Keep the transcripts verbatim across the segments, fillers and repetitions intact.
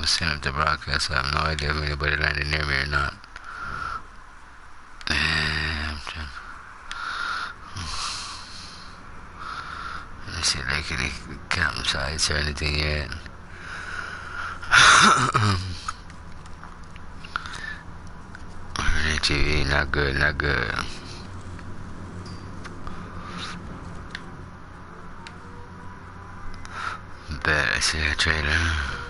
setting up the broadcast. I have no idea if anybody landed near me or not. Damn. Let me see if like any campsites or anything yet. T V, not good, not good. Bet I see that trailer.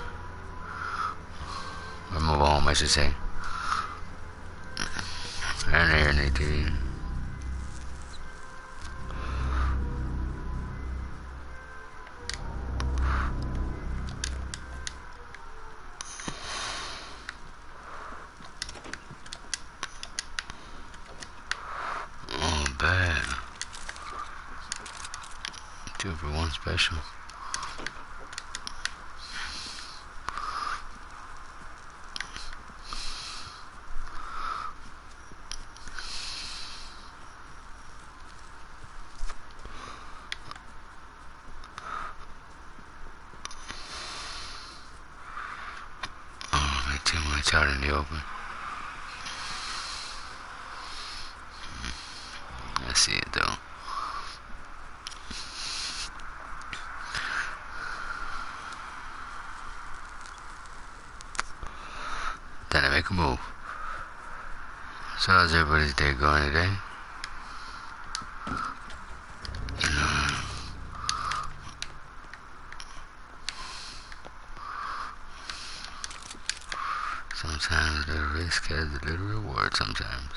Or move home, I should say. I don't hear anything. Oh, bad. Two for one special. Too much out in the open. I see it though. Then I make a move. So how's everybody's day going today? You know, sometimes the risk has a little reward sometimes.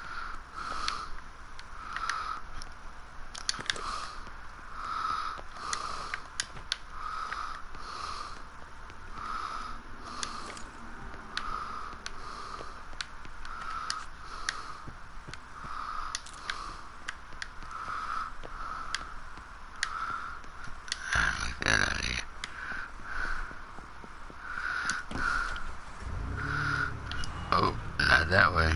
Get out of here. Oh, not that way.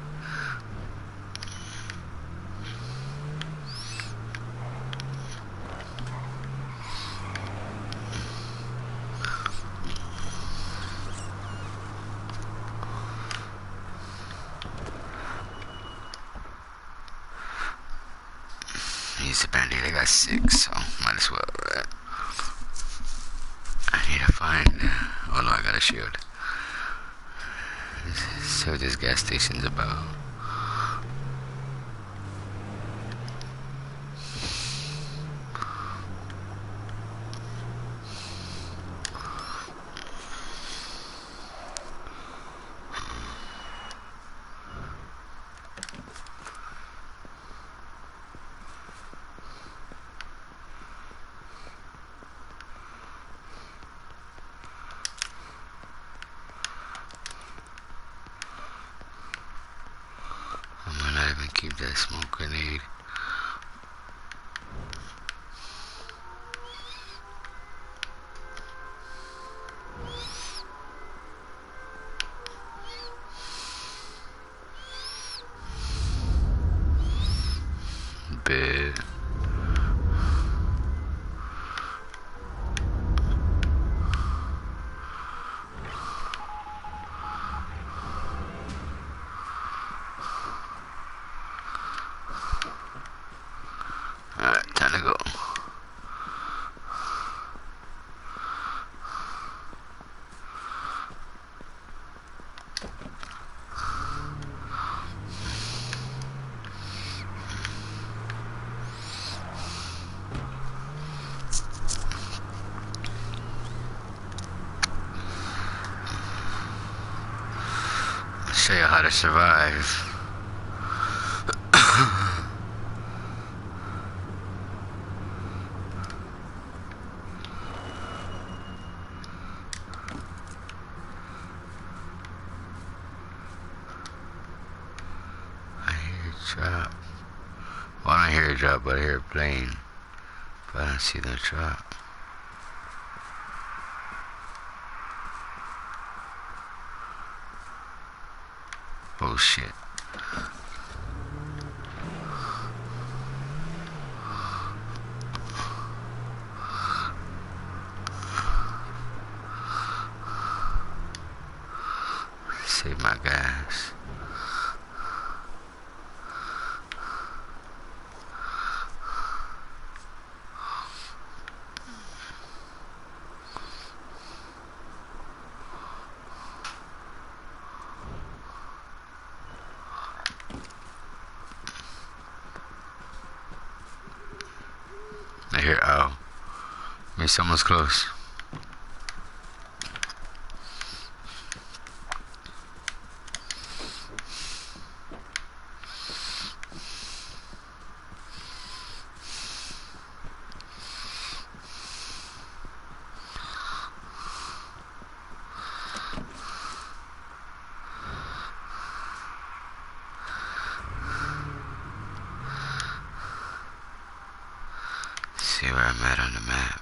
He's a bandit. I got six, so might as well. Right? I need to find. Uh, oh no, I got a shield. See what this gas station's about. Keep that smoke grenade. Bed. Alright, time to go. Show you how to survive. Drop. Well, I don't hear a drop, but I hear a plane. But I don't see no drop. Oh shit. my gas. I hear ow. Maybe someone's close. See where I'm at on the map.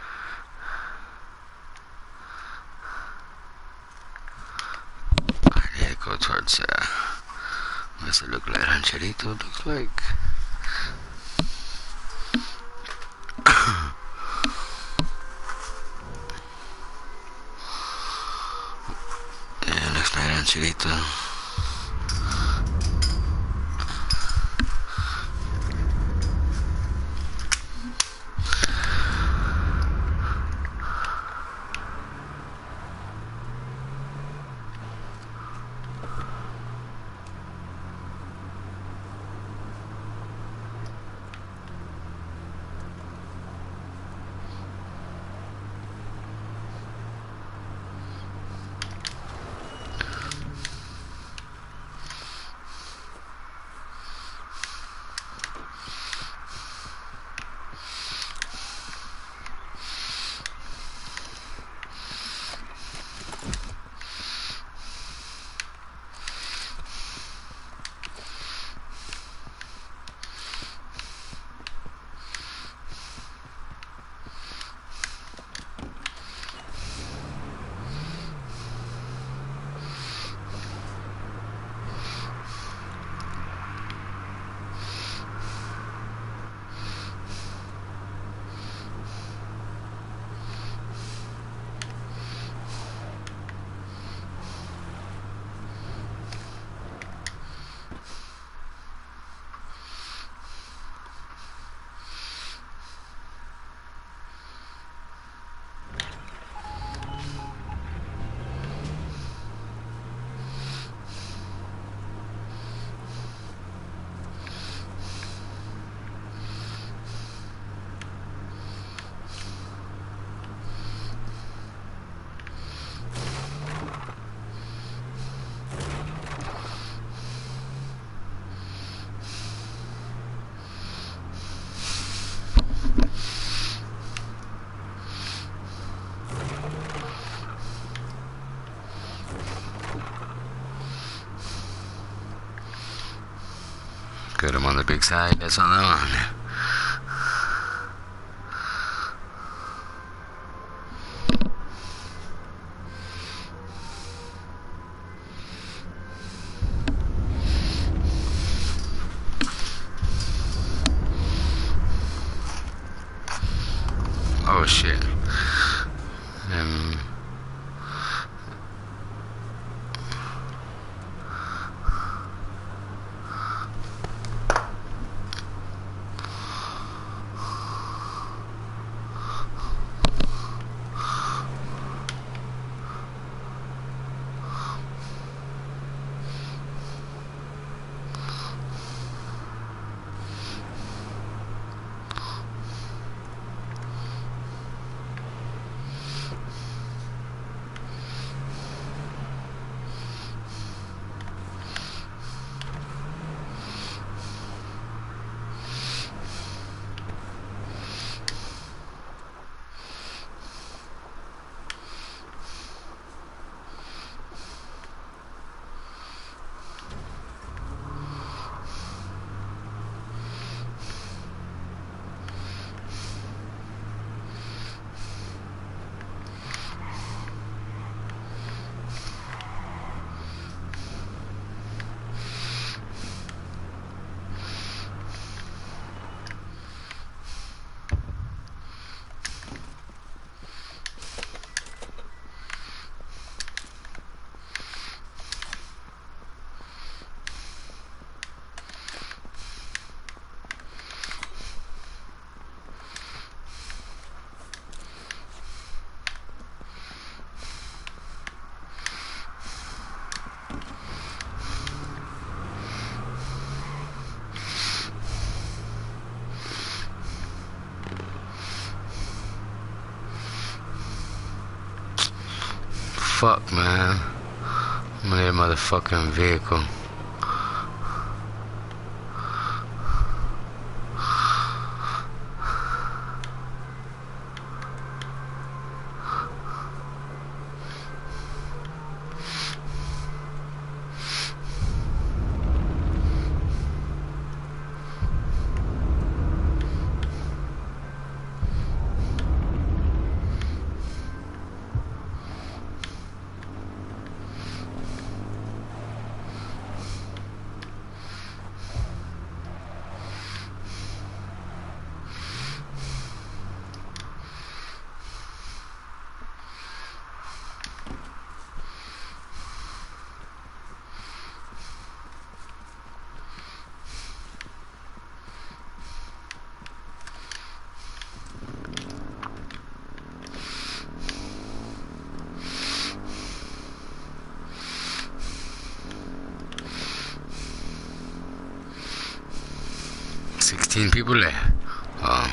I need to go towards uh what's it look like? Rancherito looks like. Yeah, looks like Rancherito. Good, I'm on the big side, that's all I want. Oh shit. Um, fuck, man? I'm in a motherfucking vehicle. sixteen people there. Oh.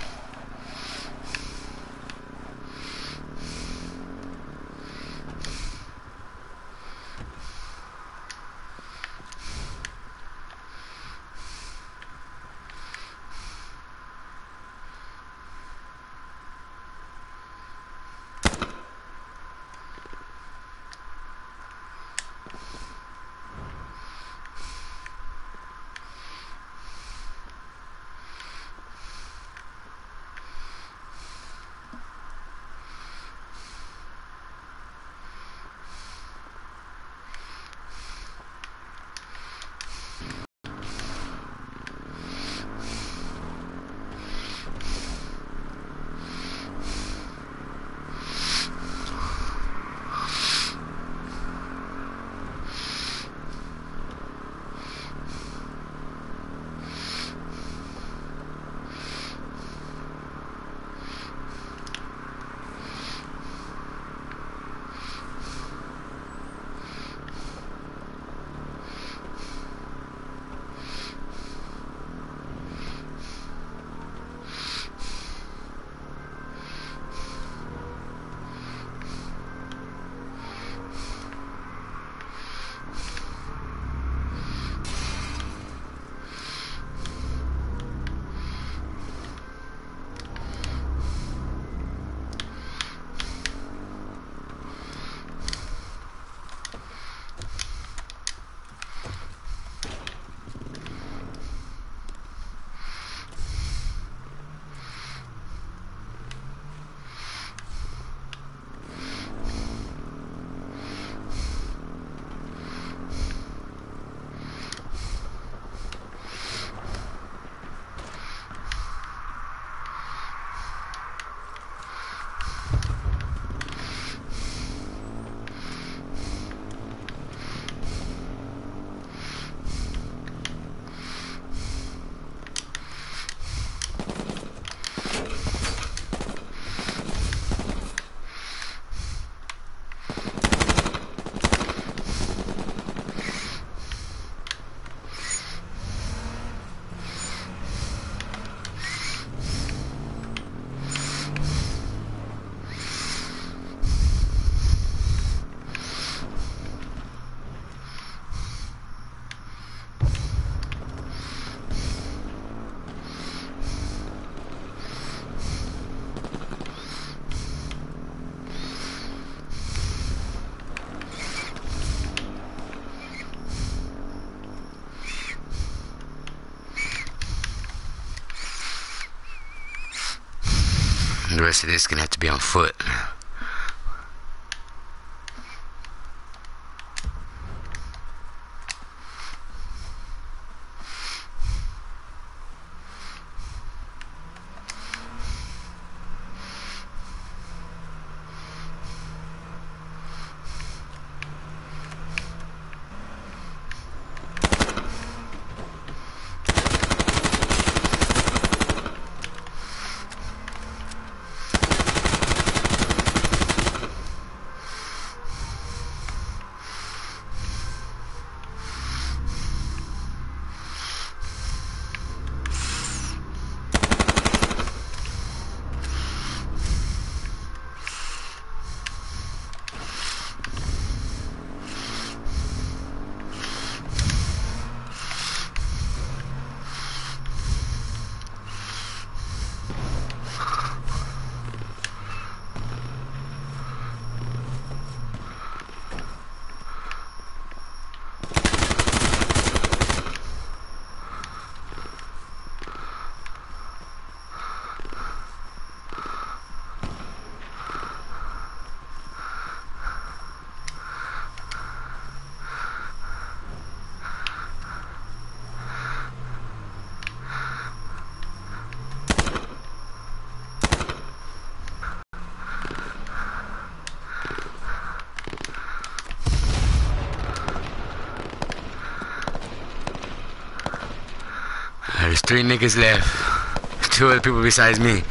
The rest of this is gonna have to be on foot. Three niggas left. Two other people besides me.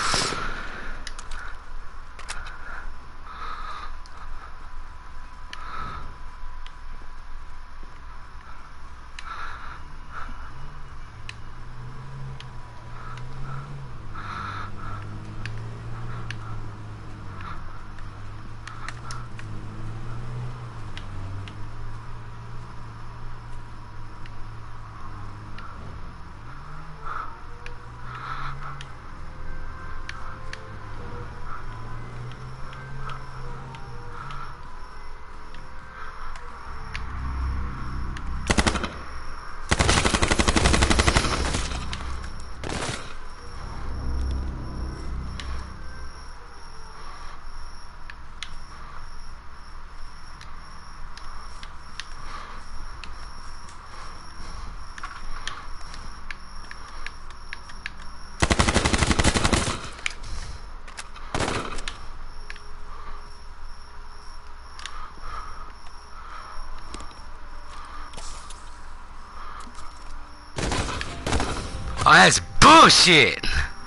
Oh, that's bullshit.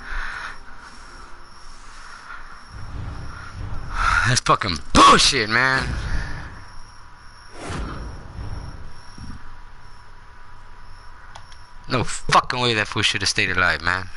That's fucking bullshit, man. No fucking way that fool should have stayed alive, man.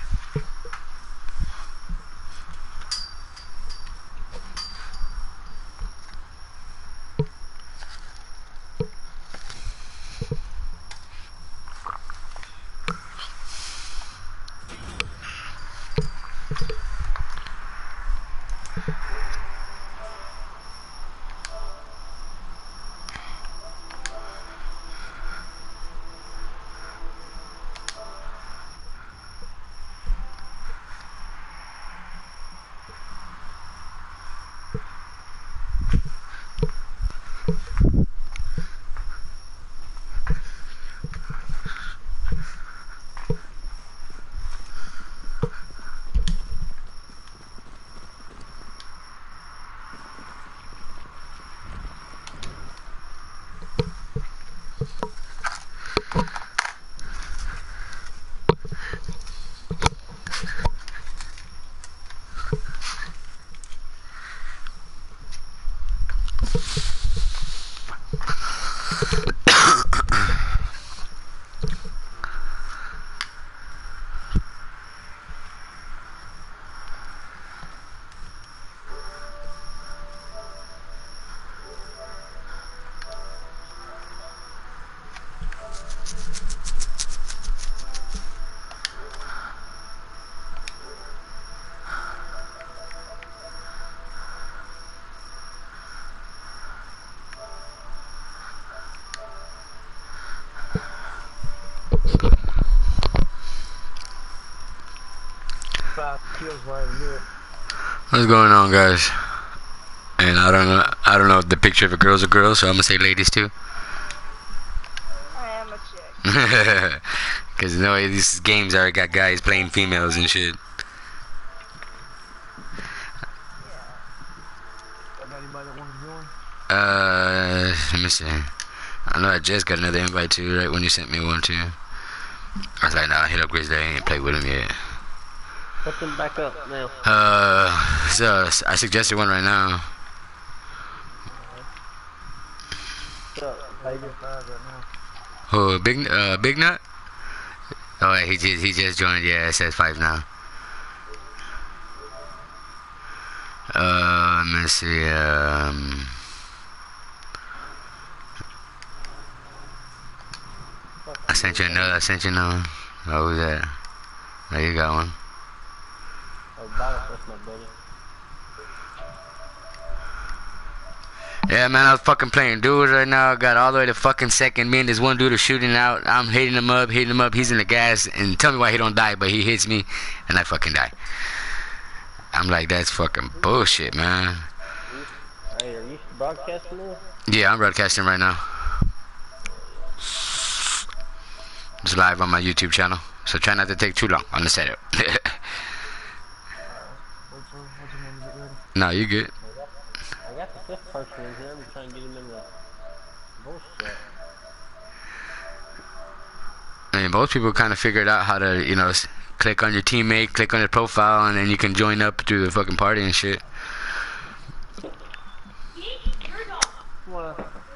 What's going on, guys? And I don't know, I don't know if the picture of a girl's a girl, so I'm gonna say ladies too. I am a chick. Cause you know these games already got guys playing females and shit. Uh, let me see. I know I just got another invite too, right when you sent me one too. I was like, nah, hit up Grizzly. I ain't played with him yet. Put them back up now. Uh, so I suggested one right now. Who, big, uh, Big Nut? Oh, he just he just joined. Yeah, it says five now. Uh, let me see. Um, I sent you another. I sent you another. Oh, who's that? Oh, you got one. Yeah, man, I was fucking playing dudes right now. I got all the way to fucking second. Me and this one dude are shooting out. I'm hitting him up, hitting him up. He's in the gas. And tell me why he don't die, but he hits me, and I fucking die. I'm like, that's fucking bullshit, man. Hey, are you broadcasting now? Yeah, I'm broadcasting right now. It's live on my YouTube channel. So try not to take too long on the setup. No, you good. I got the fifth person in here. I'm trying to get him in the bullshit. I mean, most people kind of figured out how to, you know, s- click on your teammate, click on their profile, and then you can join up through the fucking party and shit. Wanna?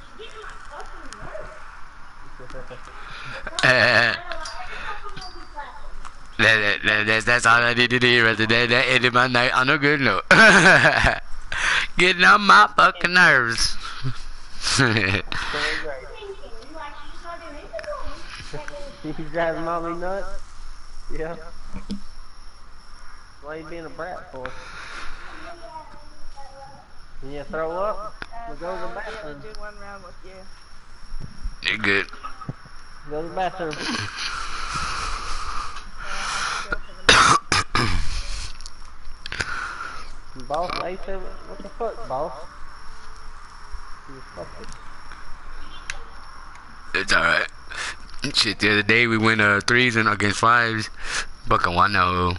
that, that, that, that's, that's all I need to do right there. That ended my night on a good note. Getting on my fucking nerves. Going great. You driving mommy nuts? Yeah. Why you being a brat for? Can you throw up? We'll go to the Yeah, bathroom. do one round with you. You're good. Go to the bathroom. Yeah, I'll have to go for the next. Boss, A seven, what the fuck, boss? You fucking. It's alright. Shit, the other day we went uh, threes and against fives. Fucking wano.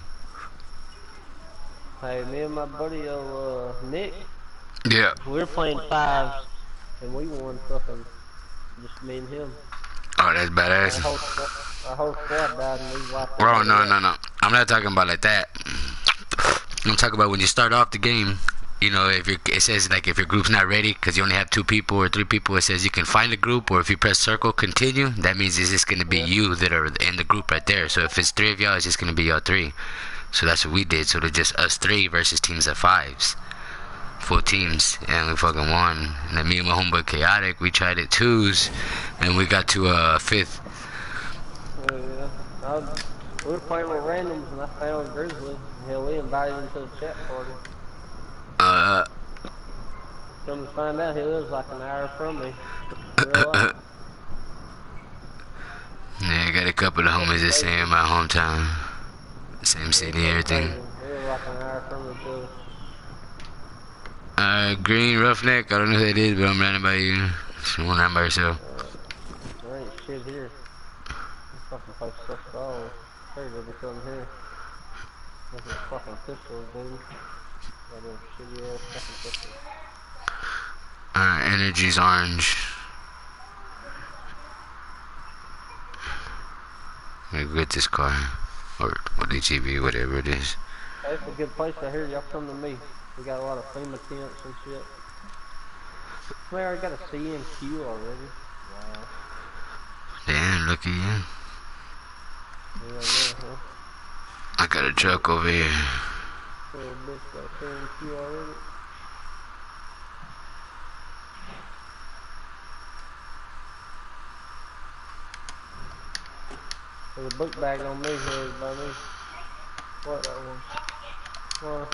Hey, me and my buddy, uh, Nick, Yeah. we were playing fives, and we won fucking, just me and him. Oh, that's Our badass. whole, squad- our whole squad died, and we wiped Bro, them no, out. no, no. I'm not talking about like that. I'm talking about when you start off the game. You know, if you're, it says like if your group's not ready because you only have two people or three people, it says you can find a group, or if you press circle continue, that means it's just gonna be you that are in the group right there. So if it's three of y'all, it's just gonna be y'all three. So that's what we did. So they're just us three versus teams of fives, full teams, and we fucking won. And then me and my homeboy Chaotic, we tried it twos, and we got to a uh, fifth. Oh, yeah. I was, we were playing with randoms, and I found Grizzly. Hell, we invited him to the chat party. Uh, Come to find out, he lives like an hour from me. Real life. yeah, I got a couple of homies that stay in my hometown, same city, everything. He lives like an hour from me, too. Uh, Green Roughneck, I don't know who that is, but I'm running by you. She won't run by herself. There ain't shit here. This fucking place sucks balls. Heard there'll be something here. Look at fucking pistols, dude. Got them shitty ass fucking pistols. Uh, energy's orange. I'm gonna get this car. Or, or the G V, whatever it is. Hey, it's a good place to hear. Y'all come to me. We got a lot of FEMA tents and shit. We already got a C M Q already. Wow. Damn, look at you. Yeah, yeah, huh? I got a truck over here. Little bitch got a C M Q already. There's a book bag on me here by me. What that one? What?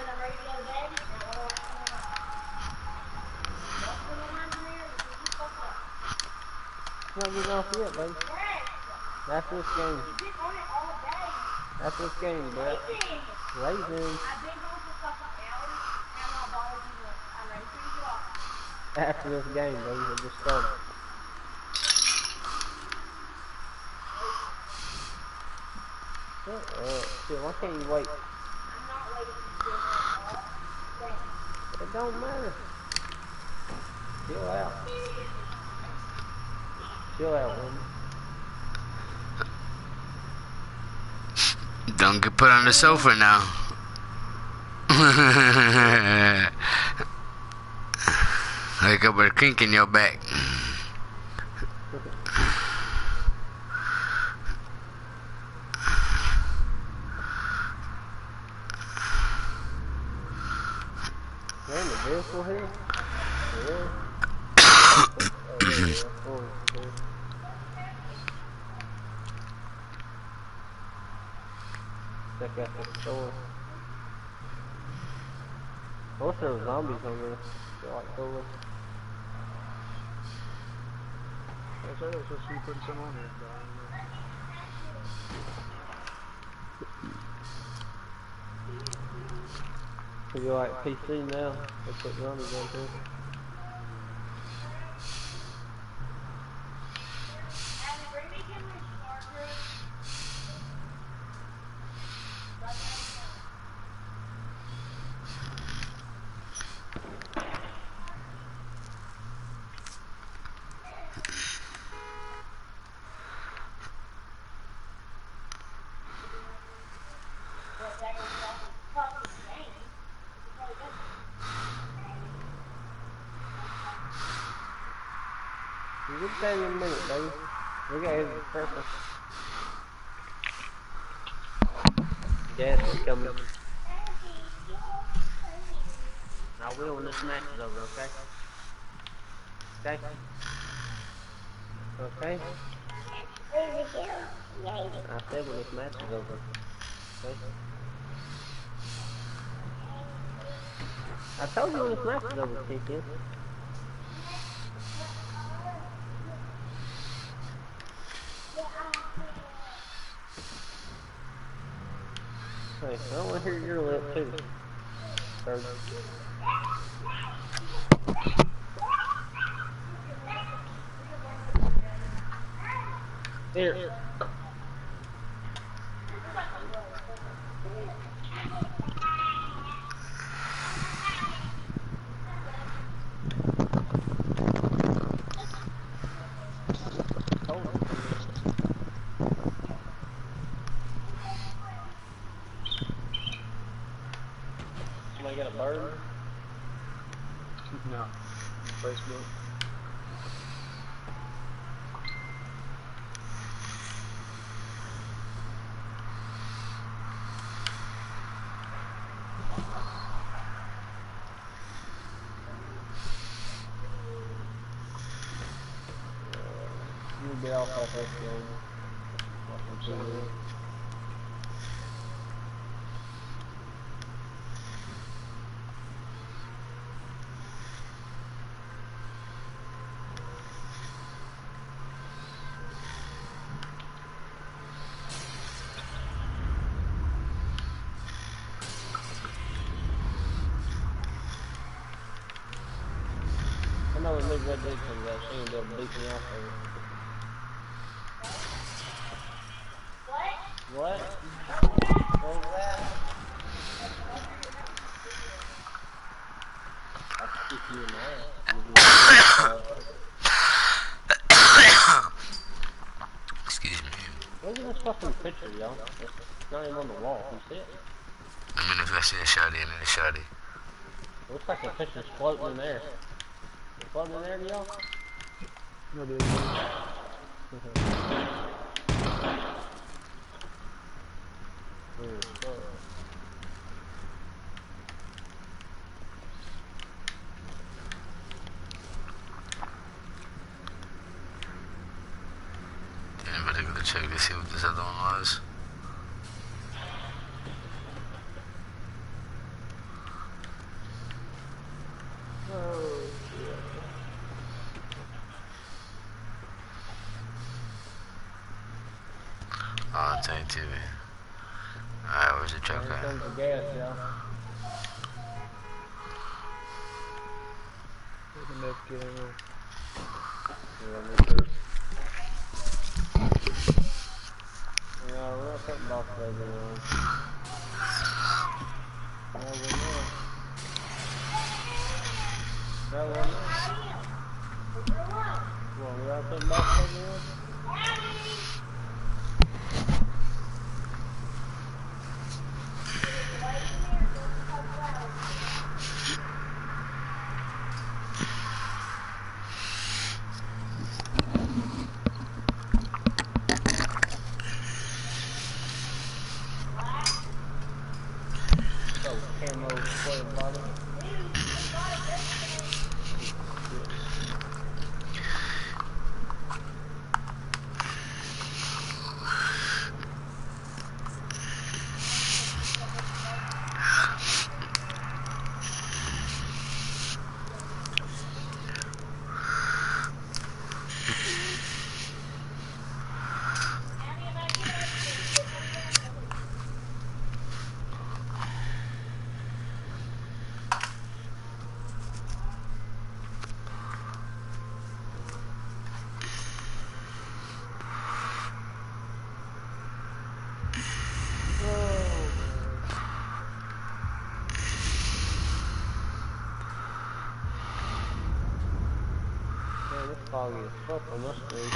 It's not getting off yet, baby. That's this game. That's this game, Brett. Raisins. After this game, baby, it just started. Shut up. Shit, why can't you wait? It don't matter. Chill out. Chill out, woman. Don't get put on the sofa now. Wake up with a kink in your back. They're in the vehicle here? Yeah. Oh, yeah, cool, cool. Check out the store. I wish there were zombies on there. Feel like cool. That's right, I was supposed to be putting some on here, but I don't know. If you like P C now, they put zombies on here. We'll get that in a minute, baby. We got his purple. Gas is coming. I will when this match is over, okay? Okay? Okay? I said when this match is over. Okay? I told you when this match is over, Kiki. Hey, I want to hear your lip too. Bird. Here. Somebody got a bird? No. Facebook. You get off that first game. Fucking T V. I know when Big Red Dude comes out, she ain't gonna beat me off of it. What? What was that? I'll kick you in the ass. Excuse me. Look at this fucking picture, y'all. It's not even on the wall. You see it? I'm gonna invest in a shotty and then a shotty. Looks like the picture's floating in there. It's floating in there to y'all? No, dude. Weird stuff. Anybody go check to see what this other one was? Oh, Oh, Tank T V. Alright, where's the truck here at? comes the gas, y'all. Look at that game. Yeah, me too. Yeah, we're not putting box baby on. No, we're not. No, we're not. Come on, we're not putting box baby on? Camo square bottom. Man, it's foggy as fuck on this street.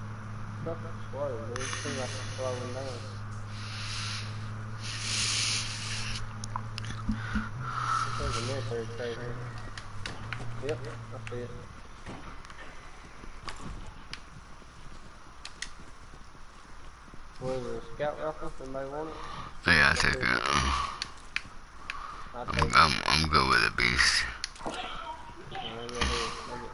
Fucking slow, dude. It seems like it's slowing down. a military crate here. Yep, I see it. What is it, a scout rifle? Anybody want it? Yeah, I'll take it. I'll I'm, take it. I'm, I'm good with the beast. Alright, go ahead, take it.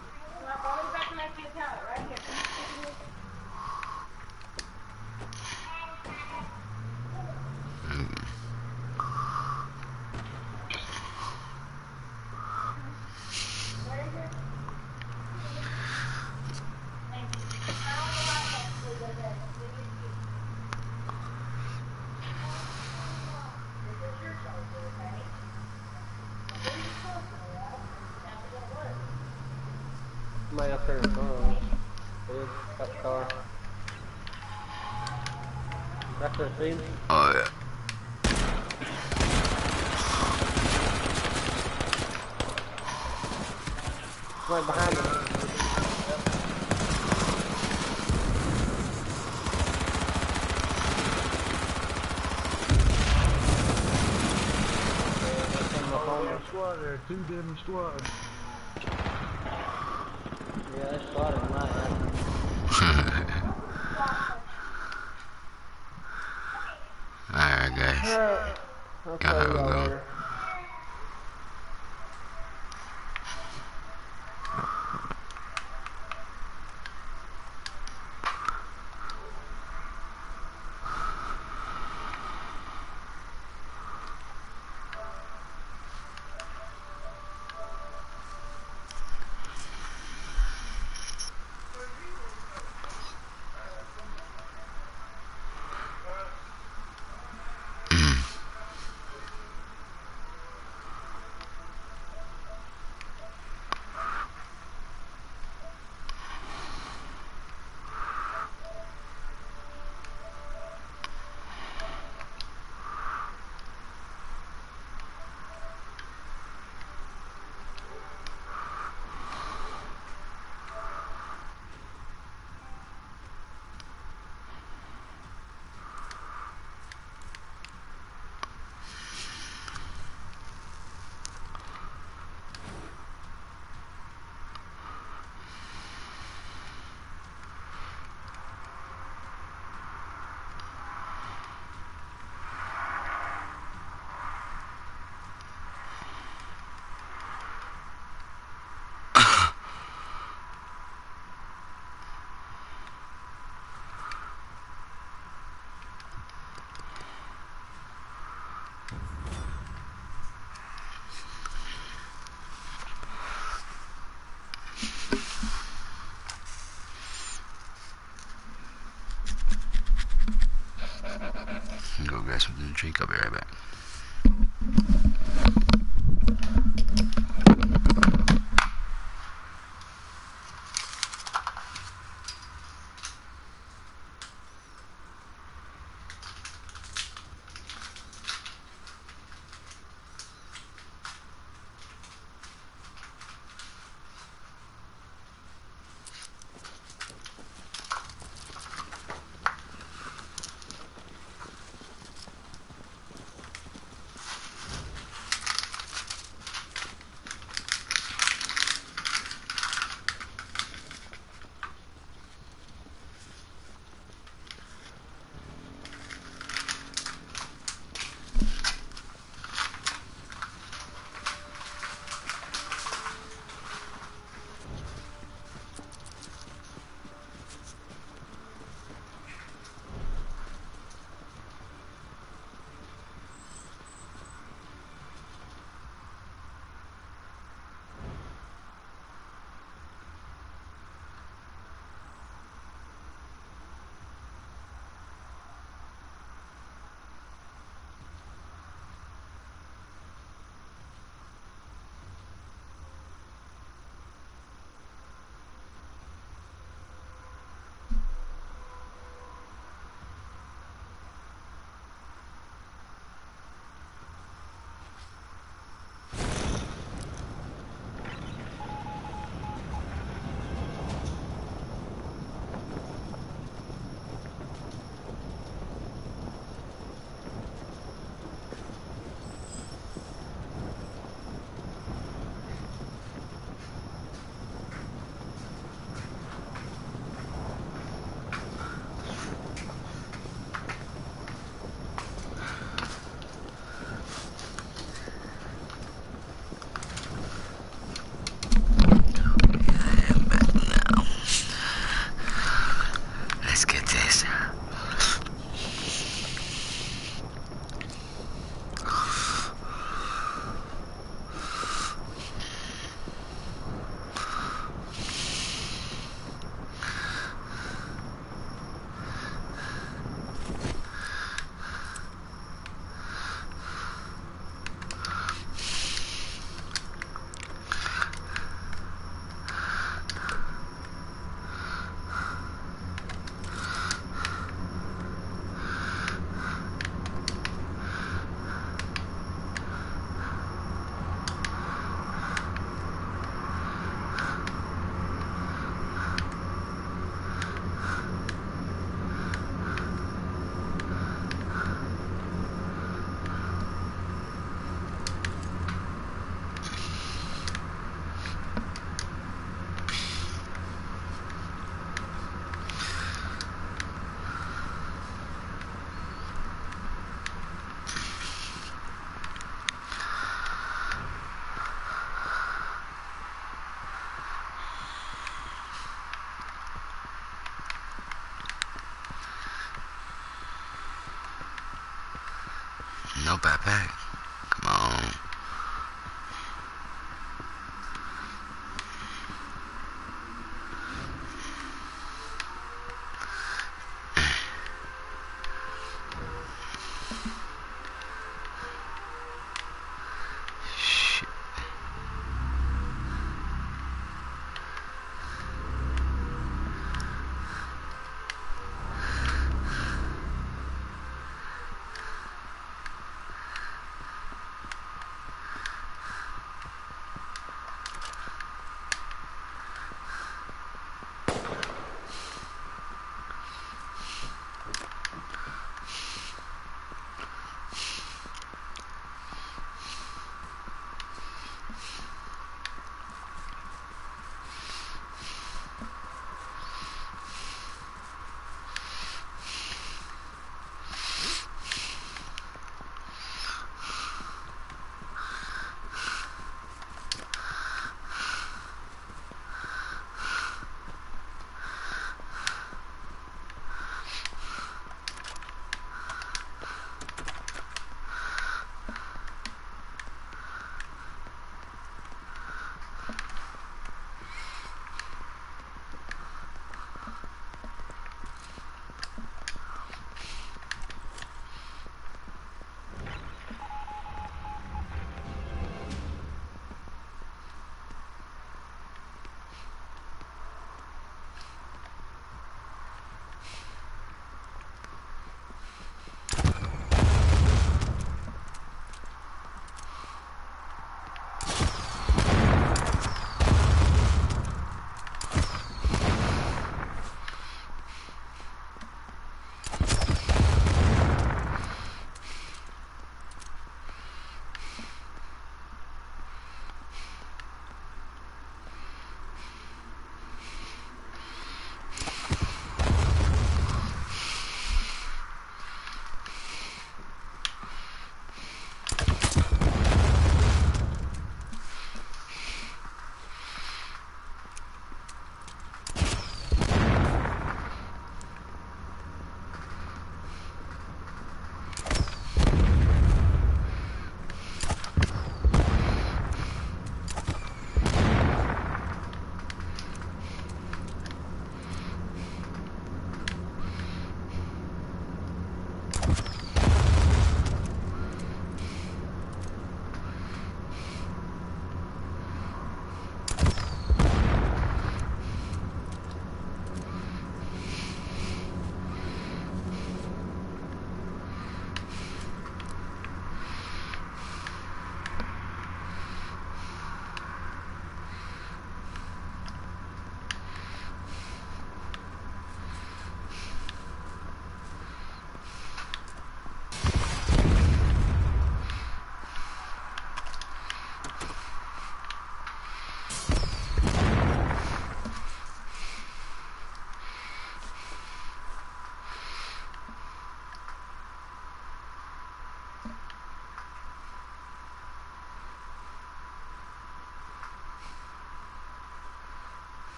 Somebody up there in front of us. Big, got the car. Right there, see him? Oh, yeah. Right behind us. Squad there, two different squads. Yeah, they spotted my ass. Alright, guys. Alright, I'll Y'all tell have a y'all good one. later. Go grab something to drink. I'll be right back. Let's get this. No backpack. Come on. Shit.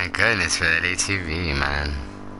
my goodness for that A T V, man.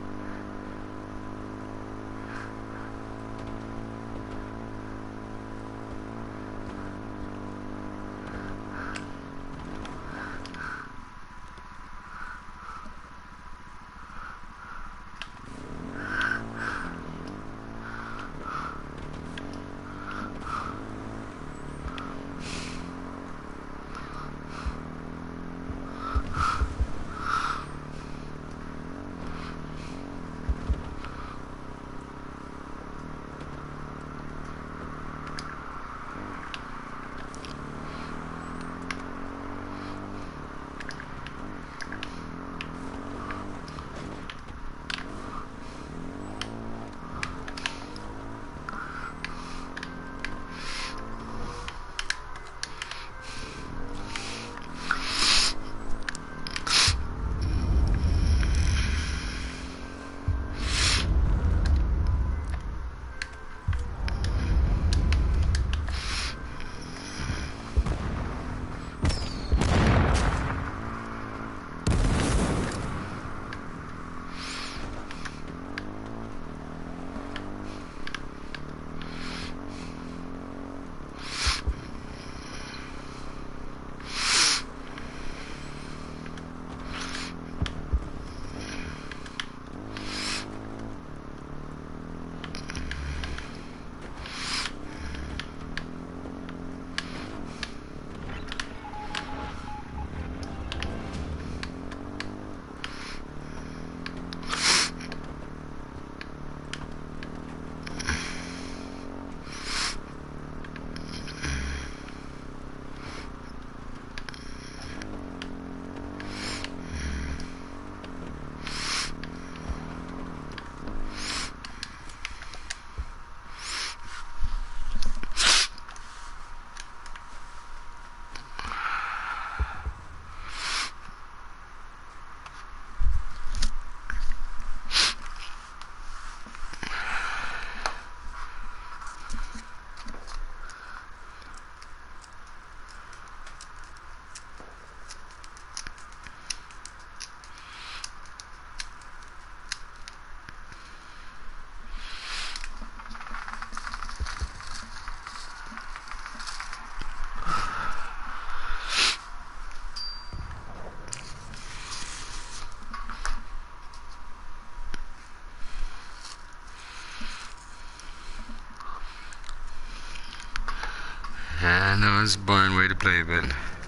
I know it's a boring way to play, but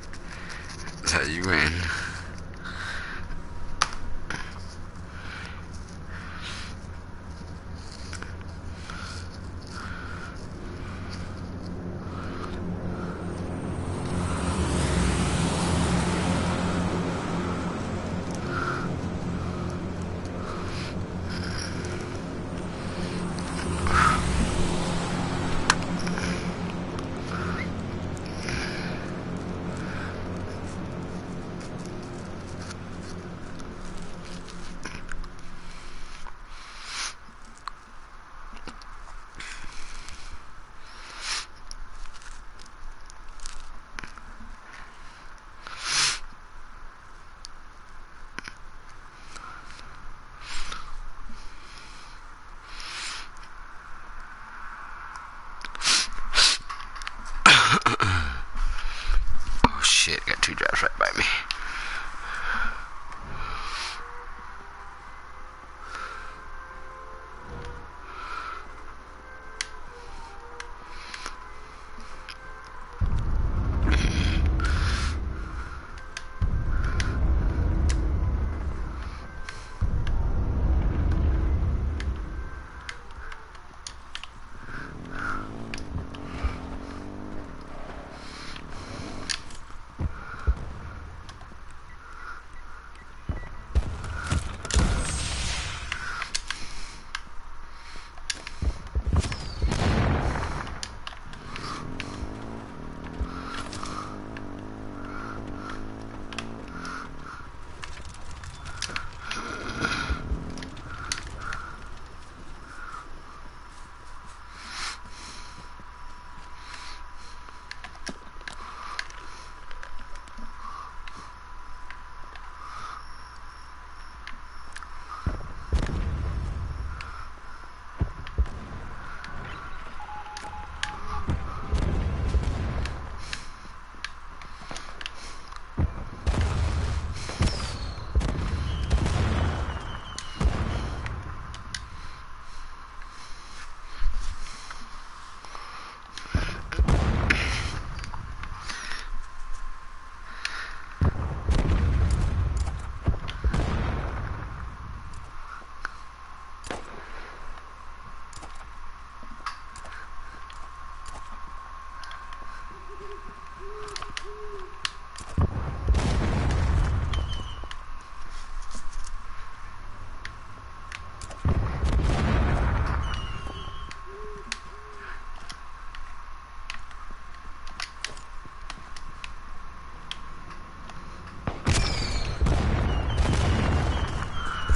that's how you win.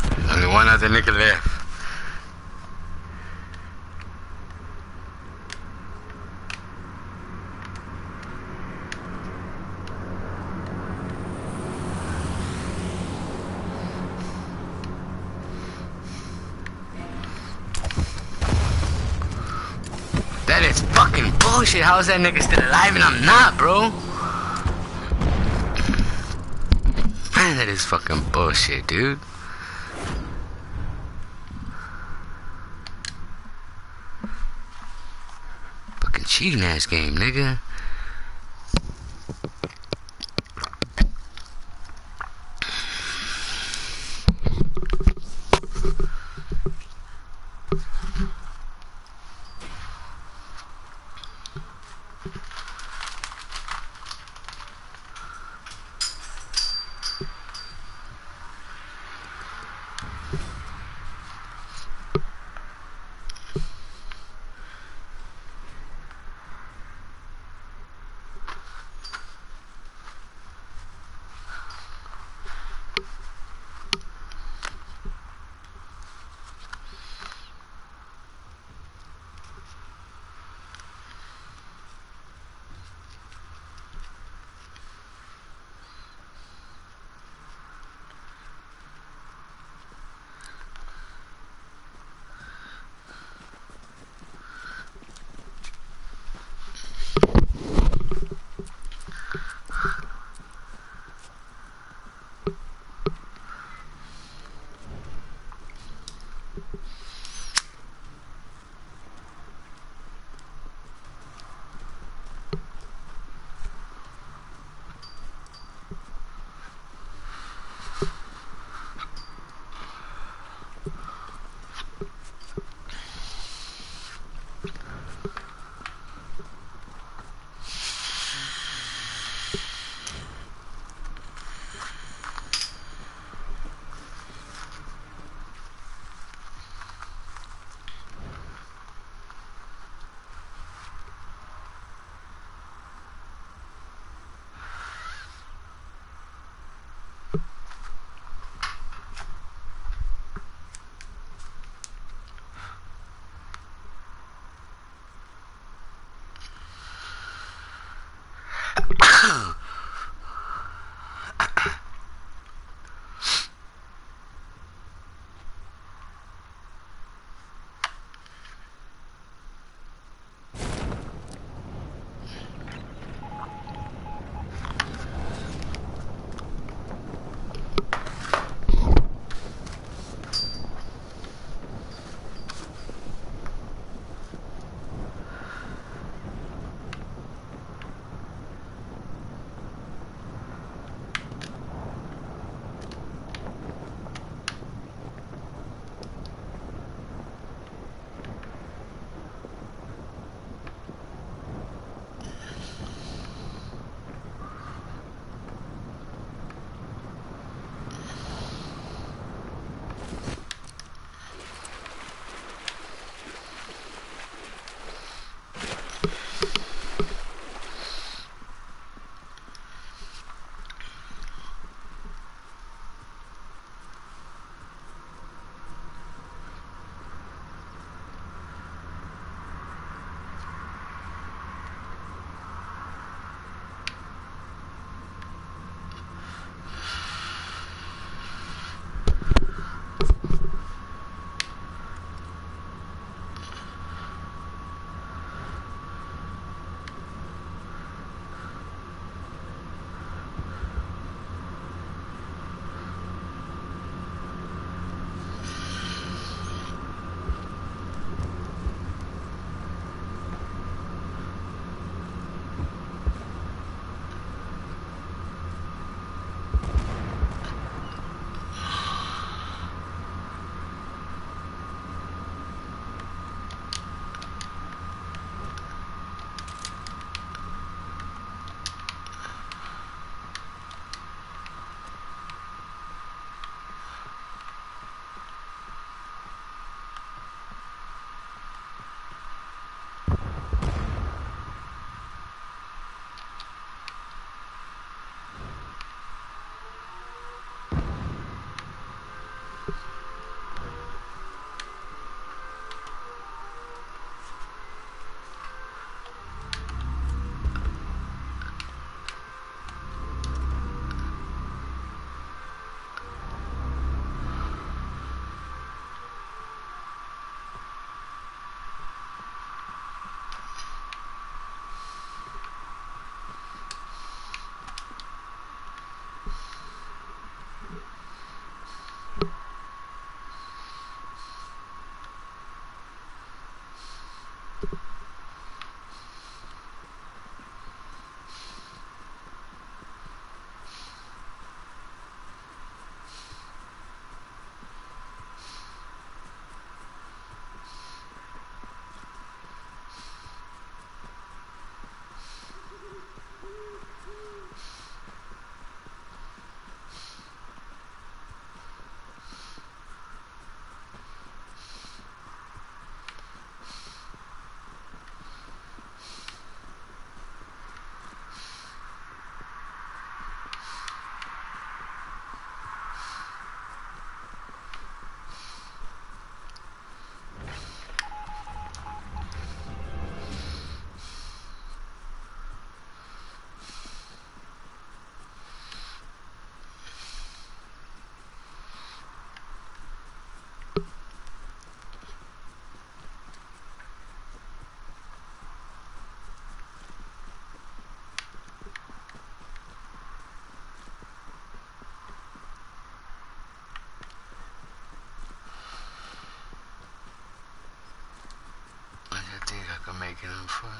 Only one other nigga left. That is fucking bullshit. How is that nigga still alive and I'm not, bro? Man, that is fucking bullshit, dude. Fucking cheating ass game, nigga. I'm making them fun.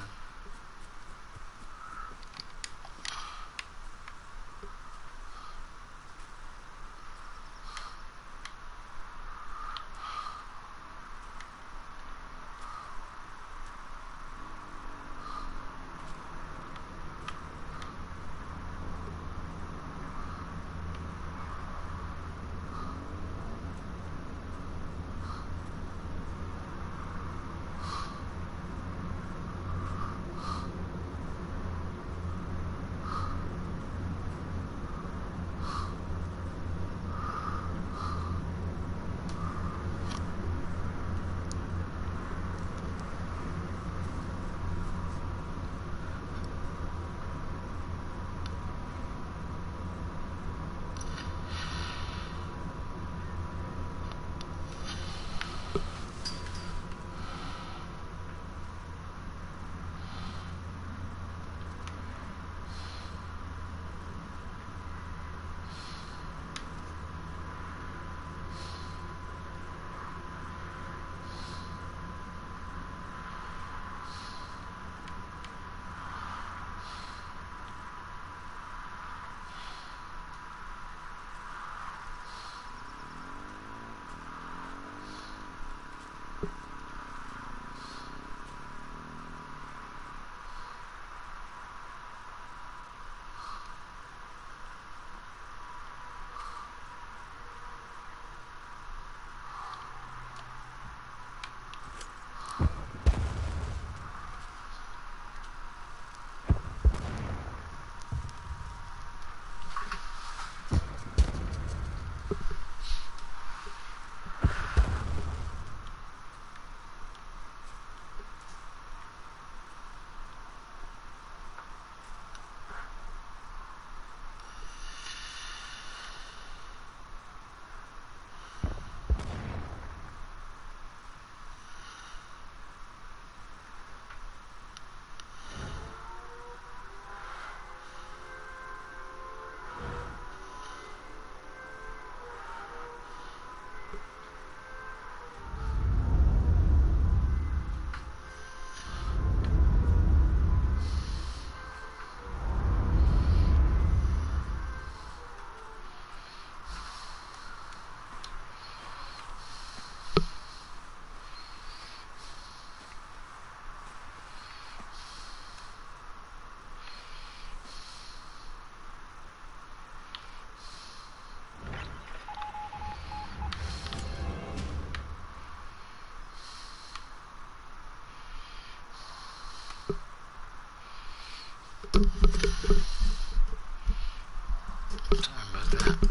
Sorry about that.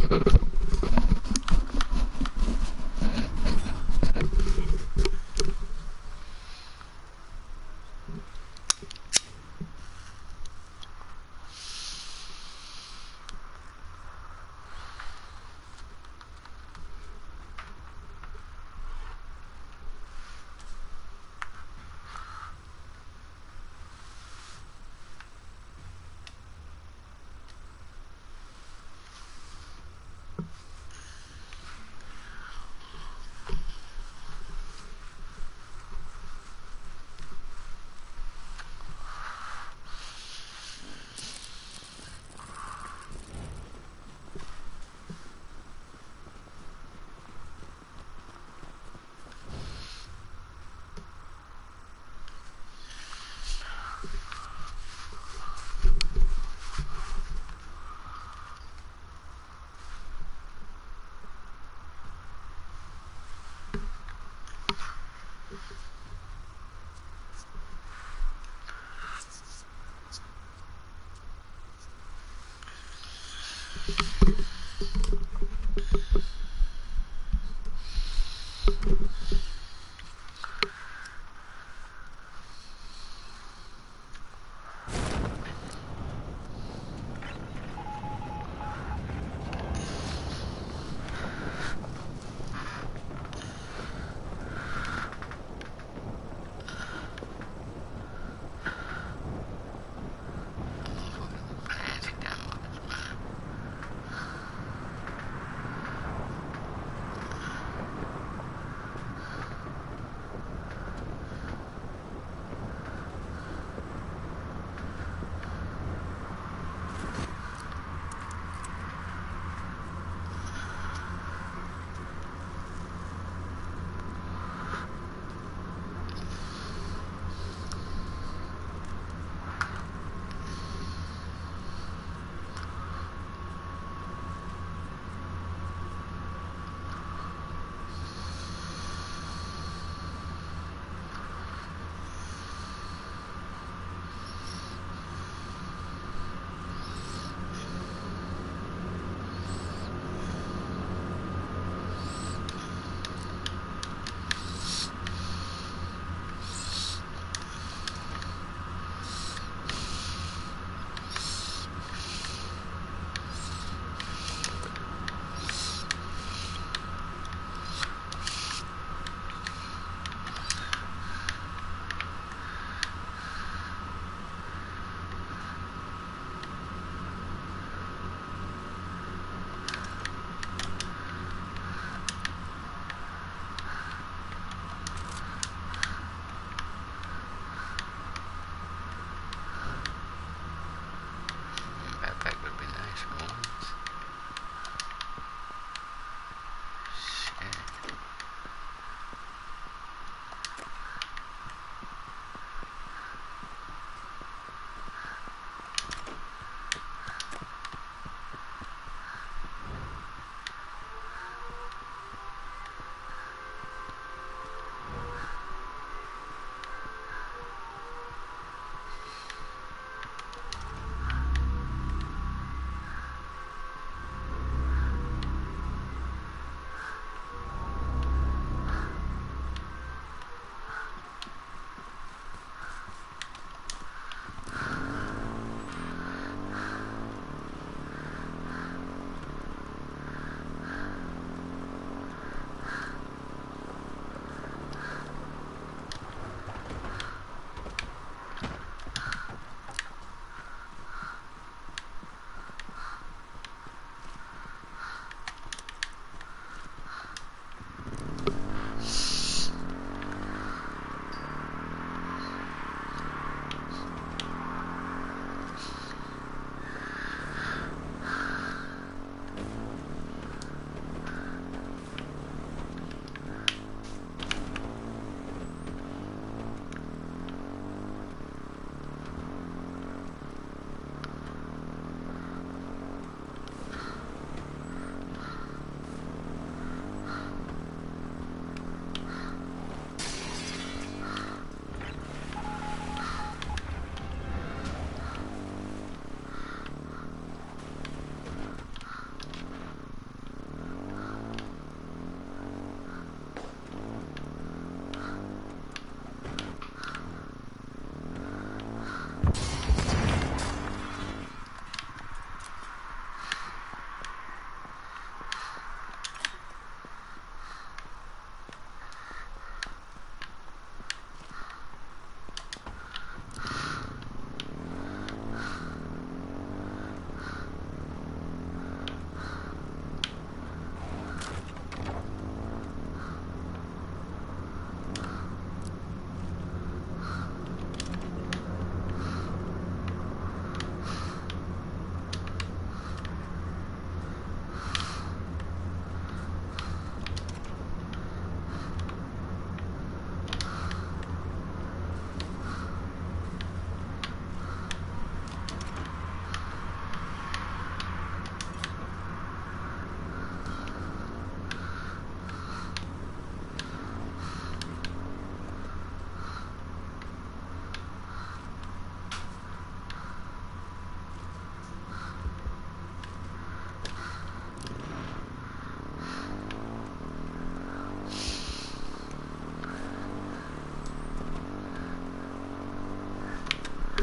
Take that motherfucker.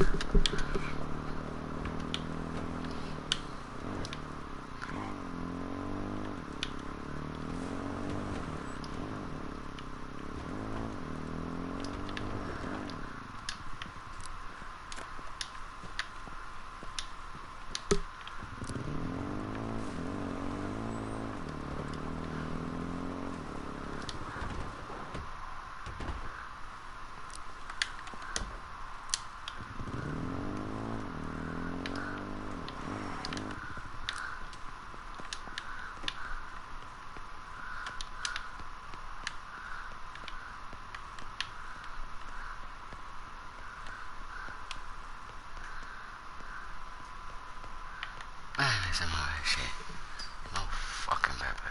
Ah, some other shit. No fucking pepper.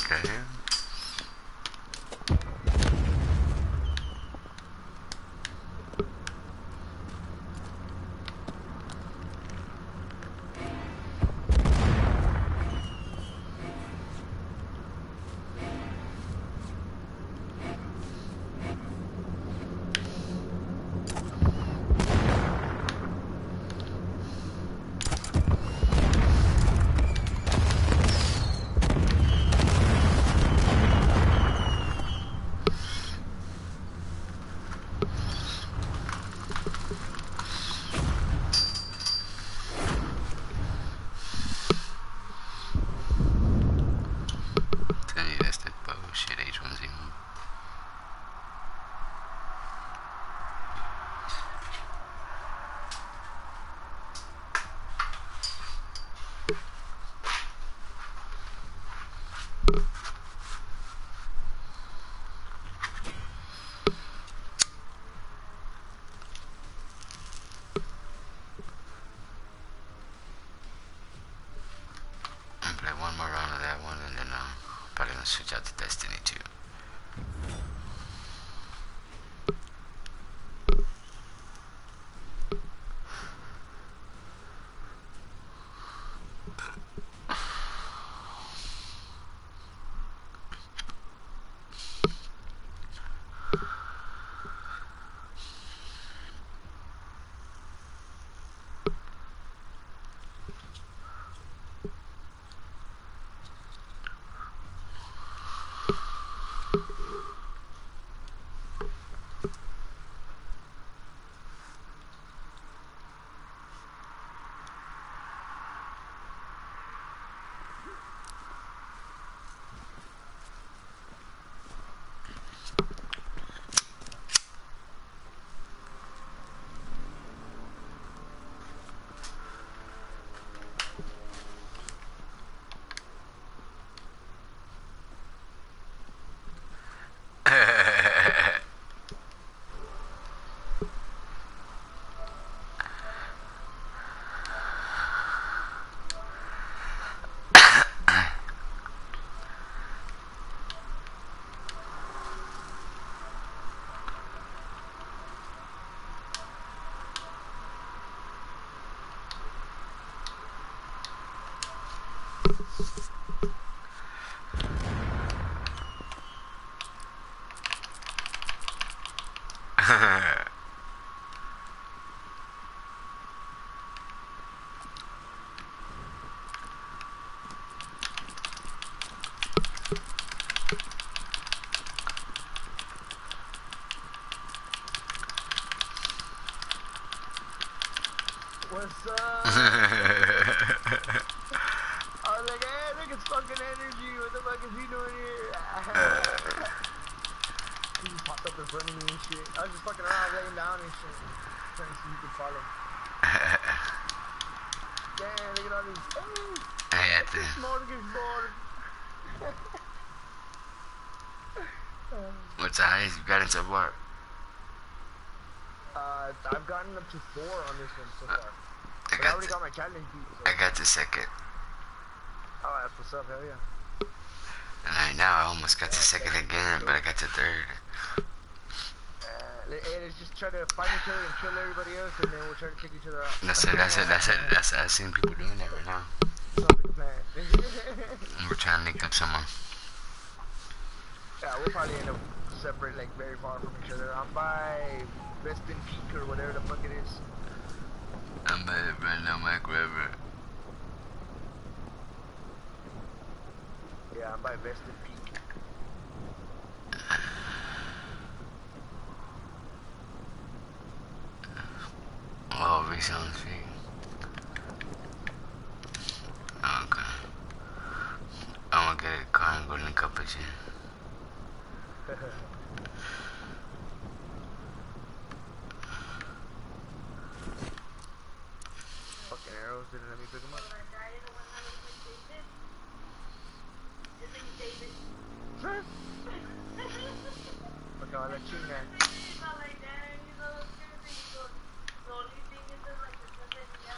the hell? Tell you that's that bullshit H one Z one. I'm gonna play one more round of that one and then uh, probably gonna switch out to Destiny two. What's up? I was like, hey, look, it's fucking energy. What the fuck is he doing here? He just popped up in front of me and shit. I was just fucking around, laying down and shit. Trying to see who could follow. Damn, look at all these. Hey, I had to. smorgasbord. What's the highest you got in so far? Uh, I've gotten up to four on this one so far. I But I got already the, got my challenge beat. So. I got the second. Oh, that's what's up, hell yeah. And right now I almost got the second again, but I got the third. Uh, let- hey, let's just try to find each other and kill everybody else, and then we'll try to kick each other out. That's it, that's it, that's it, that's it. I've seen people doing that right now. Sounds like a plan. And we're trying to link up someone. Yeah, we'll probably end up separate, like very far from each other. I'm by Weston Peak or whatever the fuck it is. I'm by the Brenda Mike River. Yeah, I'm by Weston Peak. Oh, Resound Street. Okay. I'm gonna get a car and go link up with you. Fucking arrows didn't let me pick them up. Fuck all that chinga.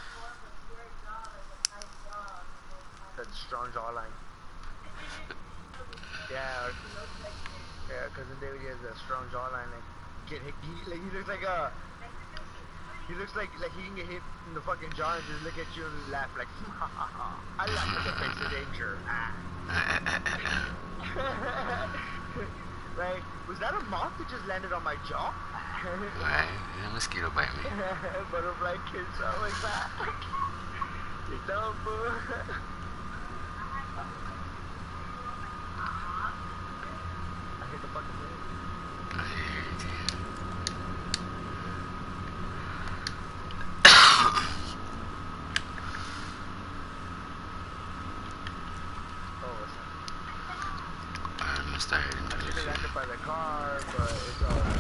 That strong jawline. Yeah, or- yeah, cousin David he has a strong jawline. Like, get hit. He, like, he looks like a. He looks like like he can get hit in the fucking jaw and just look at you and laugh like, ha ha ha. I laugh at the face of danger. Ah. Right? Was that a moth that just landed on my jaw? Right, a mosquito bite me. Butterfly kiss, oh my god. You dumb fool. I hit the fucking thing. I hear you, dude. Oh, what's up? I'm gonna start hitting I the should have shit. landed by the car, but it's alright.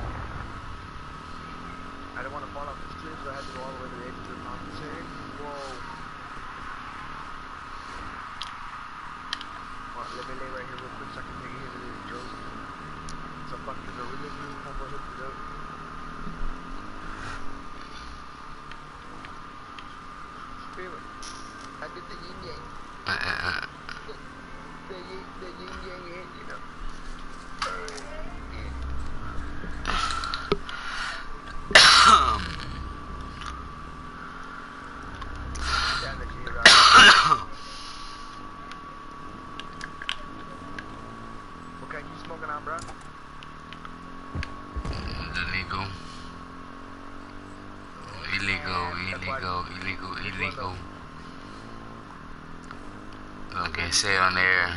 I didn't want to fall off this cliff, so I had to go all the way to the edge of the mountain. Whoa. Well, let me lay right here real quick so I can take a hit of this joke. So fuck the gorilla dude, homeboy hooked it up. Spirit. I did the yin yang. Uh, uh, uh. The yin, the yin yang hit, you know. Damn it, you hit right. What kind you smoking on, bro? Illegal. Illegal, illegal, illegal, illegal. Okay, say on there.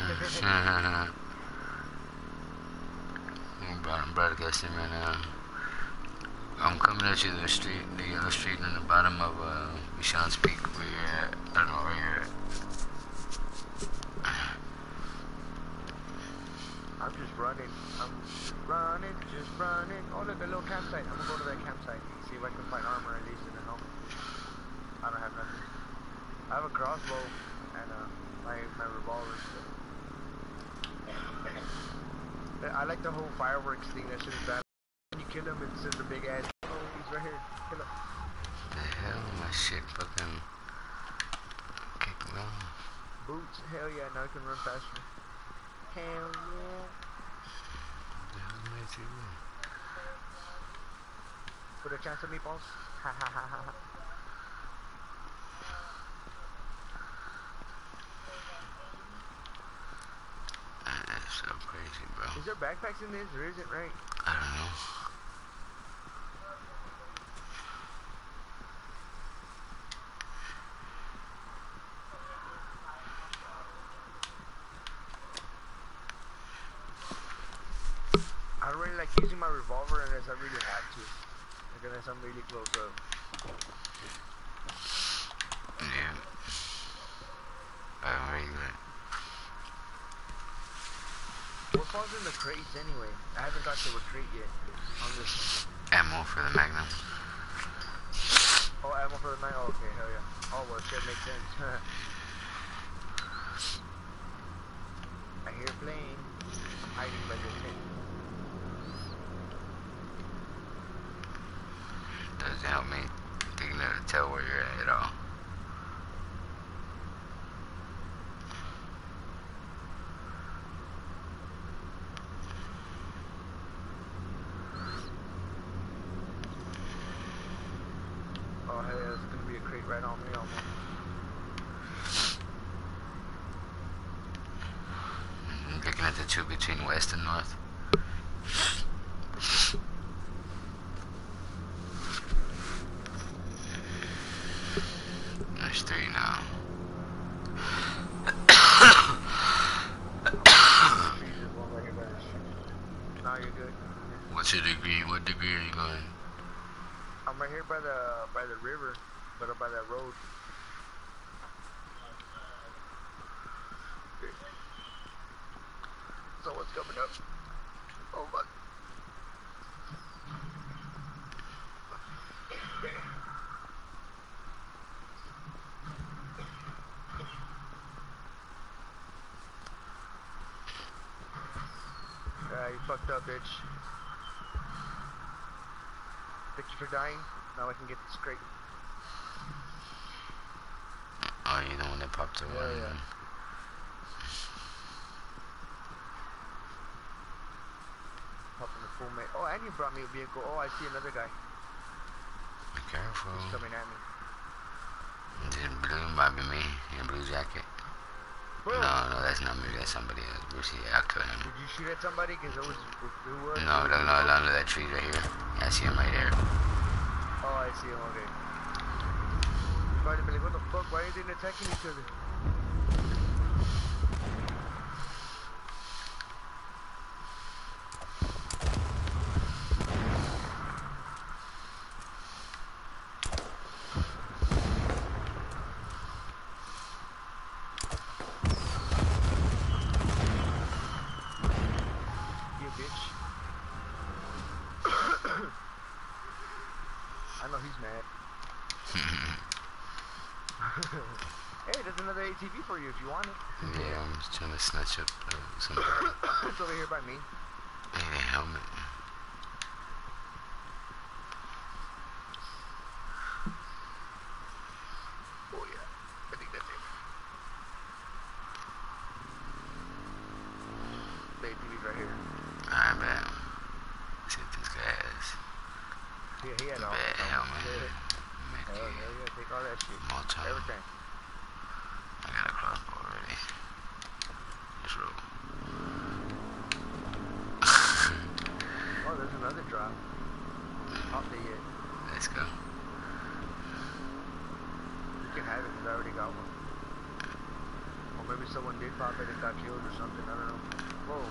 I'm broad- broadcasting right now. I'm coming at you the street, the yellow street in the bottom of uh, Bishan's Peak, where you're at. I don't know where you're at. I'm just running. I'm just running, just running. Oh, look, a little campsite. I'm gonna go to that campsite. See if I can find armor at least in the helmet. I don't have nothing. I have a crossbow and uh, my my revolver. I like the whole fireworks thing. That shit is bad. When you kill him, it says a big ass. Oh, he's right here. Kill him. The hell, my shit fucking kicked me off. Boots. Hell yeah. Now I can run faster. Hell yeah. The hell am I doing? Put a chance of meatballs. Ha ha ha ha ha. That's so crazy, bro. Is there backpacks in this or is it right? I don't know. I don't really like using my revolver unless I really have to. Like unless I'm really close up. Yeah. I don't really good. What falls in the crates anyway? I haven't got to a crate yet on this one. Ammo for the Magnum. Oh, ammo for the night? Oh, okay, hell yeah. Oh, well, shit makes sense. I hear a plane. I'm hiding by the tent. Doesn't help me thinking to tell where you're at at all. Oh, hell yeah, there's gonna be a crate right on me almost. I'm looking at the two between west and north. There's three now. Jesus, one right here by the street. Nah, you're good. What's your degree? What degree are you going? I'm right here by the by the river, but by that road. So what's coming up? Oh fuck. Yeah, you fucked up, bitch. Thank you for dying. Now I can get this crate. Oh, you're the one that popped the Yeah, one. yeah. fool, mate. Oh, and you brought me a vehicle. Oh, I see another guy. Be careful. He's coming at me. This blue might be me in a blue jacket. Bro, No, no, that's not me. That's somebody else. Brucey, I killed him. did you shoot at somebody? Because it was, who was? No, no, no, no, no, that tree right here. Yeah, I see him right there. Oh, I see him. Okay. Probably be like, what the fuck? Why are they attacking each other? I know he's mad. Hey, there's another A T V for you if you want it. Yeah, I'm just trying to snatch up uh, something. It's over here by me. Hey, the helmet. Oh yeah, I think that's it. The A T V's right here. Alright, man. Let's see what this guy has. Yeah, he had all Bad that. helmet. Hell yeah, yeah, take all that shit. Multi. Everything. I got a crossbow already. Just roll. Oh, there's another drop. Off the yet. Let's go. You can have it because I already got one. Or maybe someone did pop it and got killed or something. I don't know. Whoa.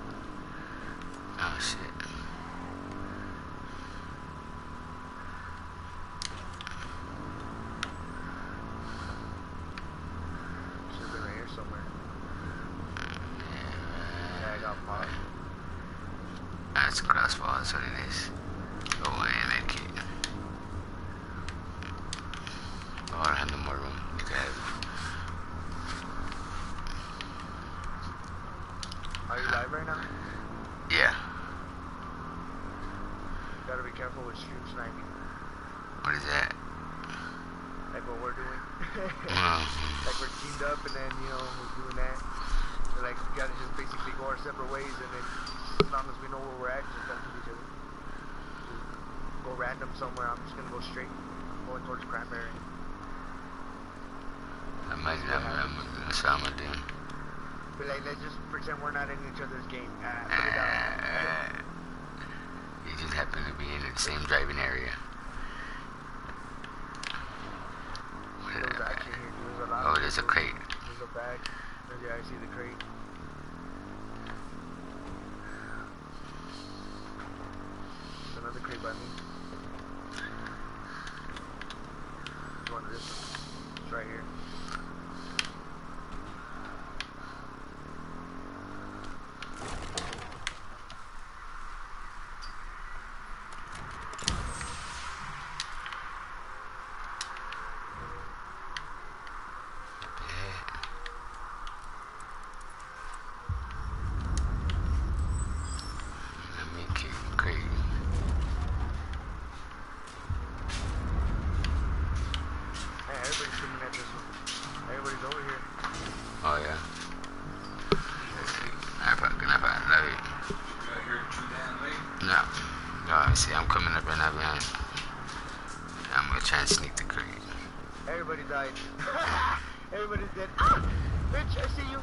Oh shit. Should've been right here somewhere. Yeah, Yeah, I got popped. that's a crossbow, that's what it is. Oh, I am that kid. Oh, I have no more room. You can have it. Are you live right now? Yeah. Gotta be careful with stream sniping. What is that? Like what we're doing. Oh. Like we're teamed up and then, you know, we're doing that. So like, we gotta just basically go our separate ways and then as long as we know where we're at, just don't kill each other. Just go random somewhere. I'm just gonna go straight, going towards Cranberry. Imagine I'm, I'm, that's what I'm gonna do. But like, let's just pretend we're not in each other's game. Ah, put it down. Uh, you just happen to be in the same driving area. What is There's that? action here. There's a lot Oh, of there's a people. crate. There's a bag. There's, yeah, I see the crate. There's another crate by me. Going to this one. It's right here. Let me keep crate. Hey, everybody's coming at this one. Everybody's over here. Oh yeah. Let's see. I probably can I probably love it. No. No, I see I'm coming up right now behind. I'm gonna try and sneak the crate. Everybody died. Everybody's dead. Ah! Bitch, I see you.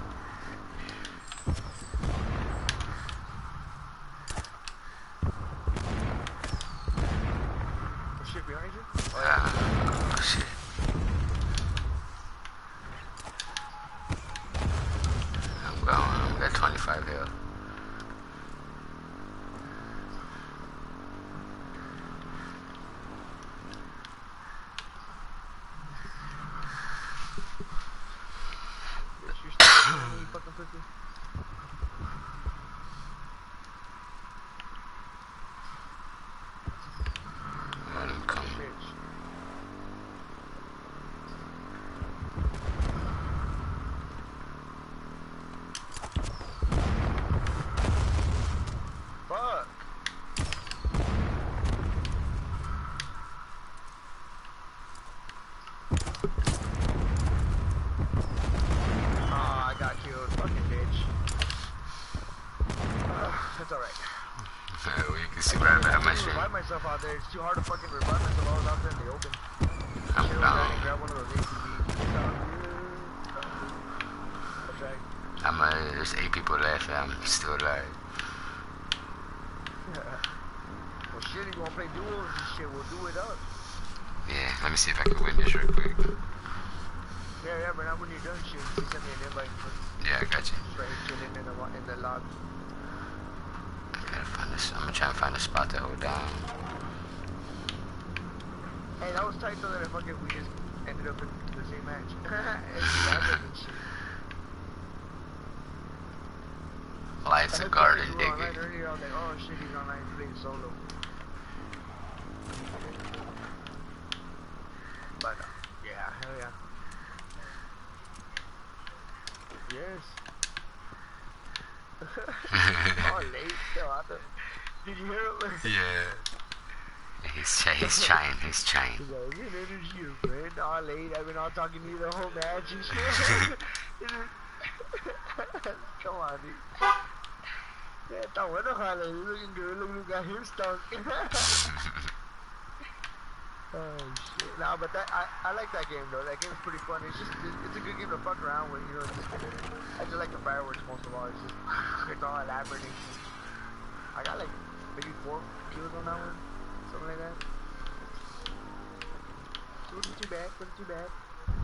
Oh shit, behind you? Oh yeah. Ah, oh shit. I'm going. I got twenty-five health. Bitch, you still you fucking pussy. Let him come. Bitch. myself out there. It's too hard to fucking revive myself. I was out there in the open. I'm Shit, I was trying to down. grab one of those A T Vs. Sound good. Sound good. I'll try. I'm uh, there's eight people left. I'm still alive. Well, shit, if you want to play duos and shit, we'll do it up. Yeah, let me see if I can win this real quick. Yeah, yeah, but not when you're done shit. Just send me an invite. Yeah, I got you. Just right here chilling in the, in the lobby. Gotta find this. I'm gonna try and find a spot to hold down. Hey, that was tight though that I fucking, we just ended up in the same match. And shit. Life's I a hope garden you were online digger. earlier, I was like, oh shit, he's online playing solo. But, uh, yeah, hell yeah. Yes. Oh, late, still out there. Did you hear it? Yeah. He's try- he's trying. He's trying. He's like, good energy, your friend. All late, I've been all talking to you the whole match and shit. Come on, dude. Yeah, está bueno, jale. You're looking good. Look, look at him stunk. Oh shit. Nah, but that I, I like that game though. That game's pretty fun. It's just it, it's a good game to fuck around with. You know, it's, I just like the fireworks most of all. It's just it's all elaborate. And shit. I got like maybe four kills on that one, something like that. So it wasn't too bad. Wasn't too bad.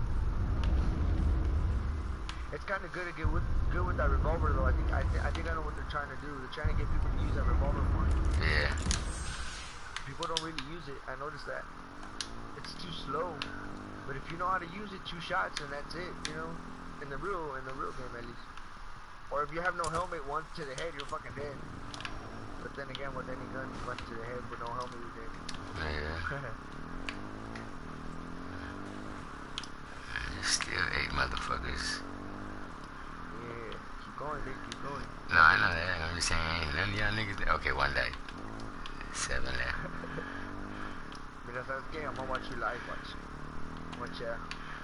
It's kind of good to get with good with that revolver though. I think I, th I think I know what they're trying to do. They're trying to get people to use that revolver more. Yeah. People don't really use it. I noticed that. It's too slow. But if you know how to use it, two shots and that's it. You know, in the real in the real game at least. Or if you have no helmet, once to the head, you're fucking dead. But then again, with any gun, once to the head with no helmet, you're dead. Yeah. There's still eight motherfuckers. Yeah, keep going, dude, keep going. No, I know that. I'm just saying, ain't none of y'all niggas there. Okay, one day. Seven left. Mira, ¿sabes qué? I'm gonna watch you live, watch. Watch, yeah.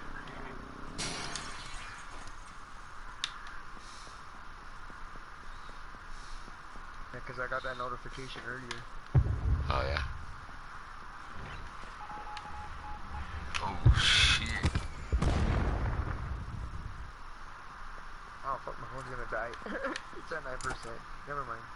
Yeah, cause I got that notification earlier. Oh, yeah. Oh, shit. Oh, fuck, my phone's gonna die. It's at nine percent. Never mind.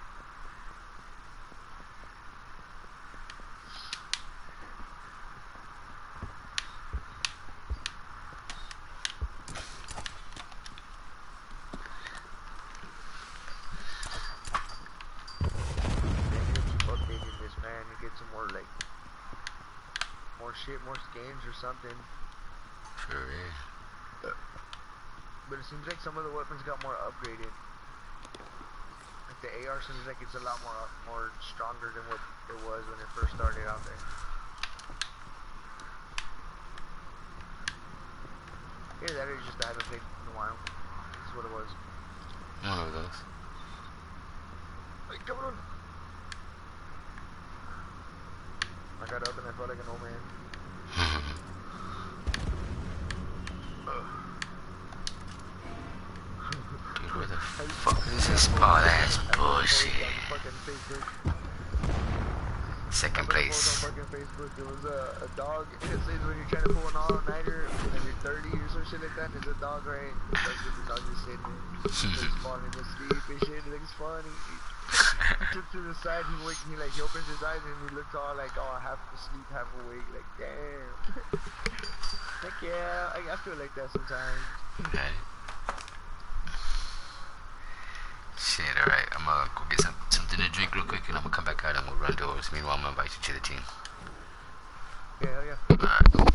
Shit, more skins or something. For real. But it seems like some of the weapons got more upgraded. Like the A R seems like it's a lot more more stronger than what it was when it first started out there. Yeah, that is just I haven't played in a while. That's what it was. One of those. Like, come on. I got up and I felt like an old man. Dude, where the fuck is this ball ass bullshit? Second place. On fucking Facebook, there was a, a dog. It says when you're trying to pull an all-nighter and you're thirty or some shit like that, and there's a dog, right? Like, the dog just sitting there, just falling asleep and shit. It looks funny. He took to the side, he wake, he like he opens his eyes and he looks all like, oh, half asleep, half awake. Like, damn. Heck yeah, I, I feel like that sometimes. Okay. Shit, alright. I'm gonna go get some, something to drink real quick and I'm gonna come back out and we'll run doors. Meanwhile, I'm gonna invite you to the team. Yeah, hell yeah. Alright.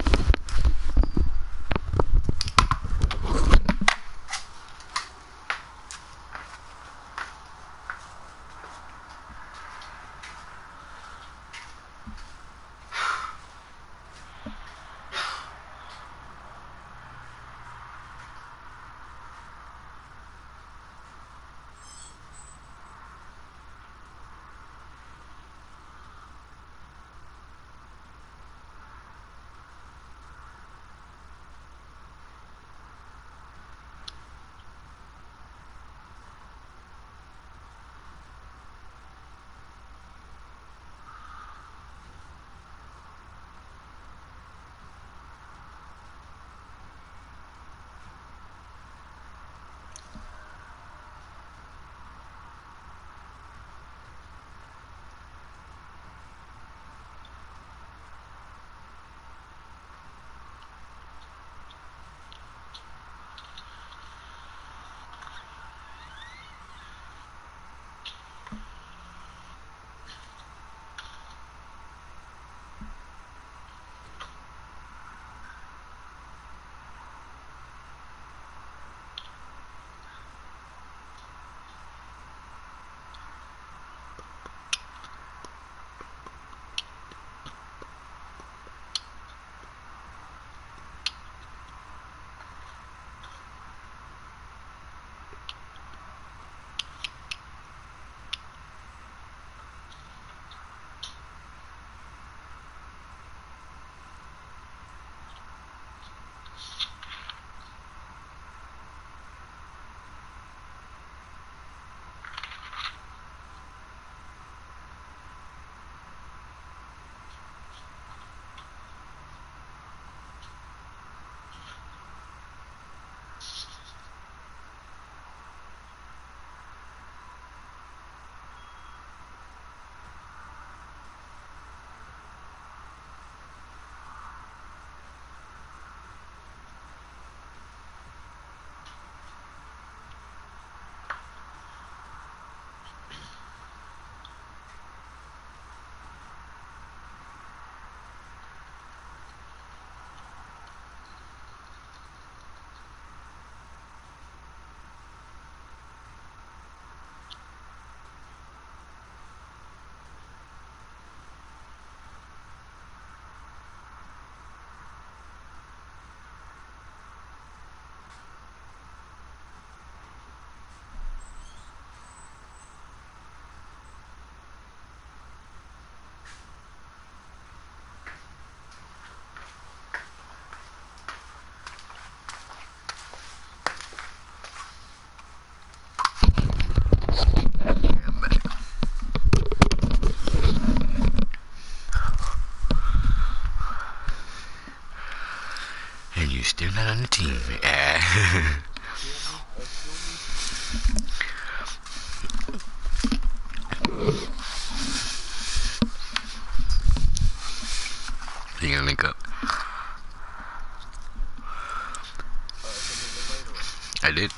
I did.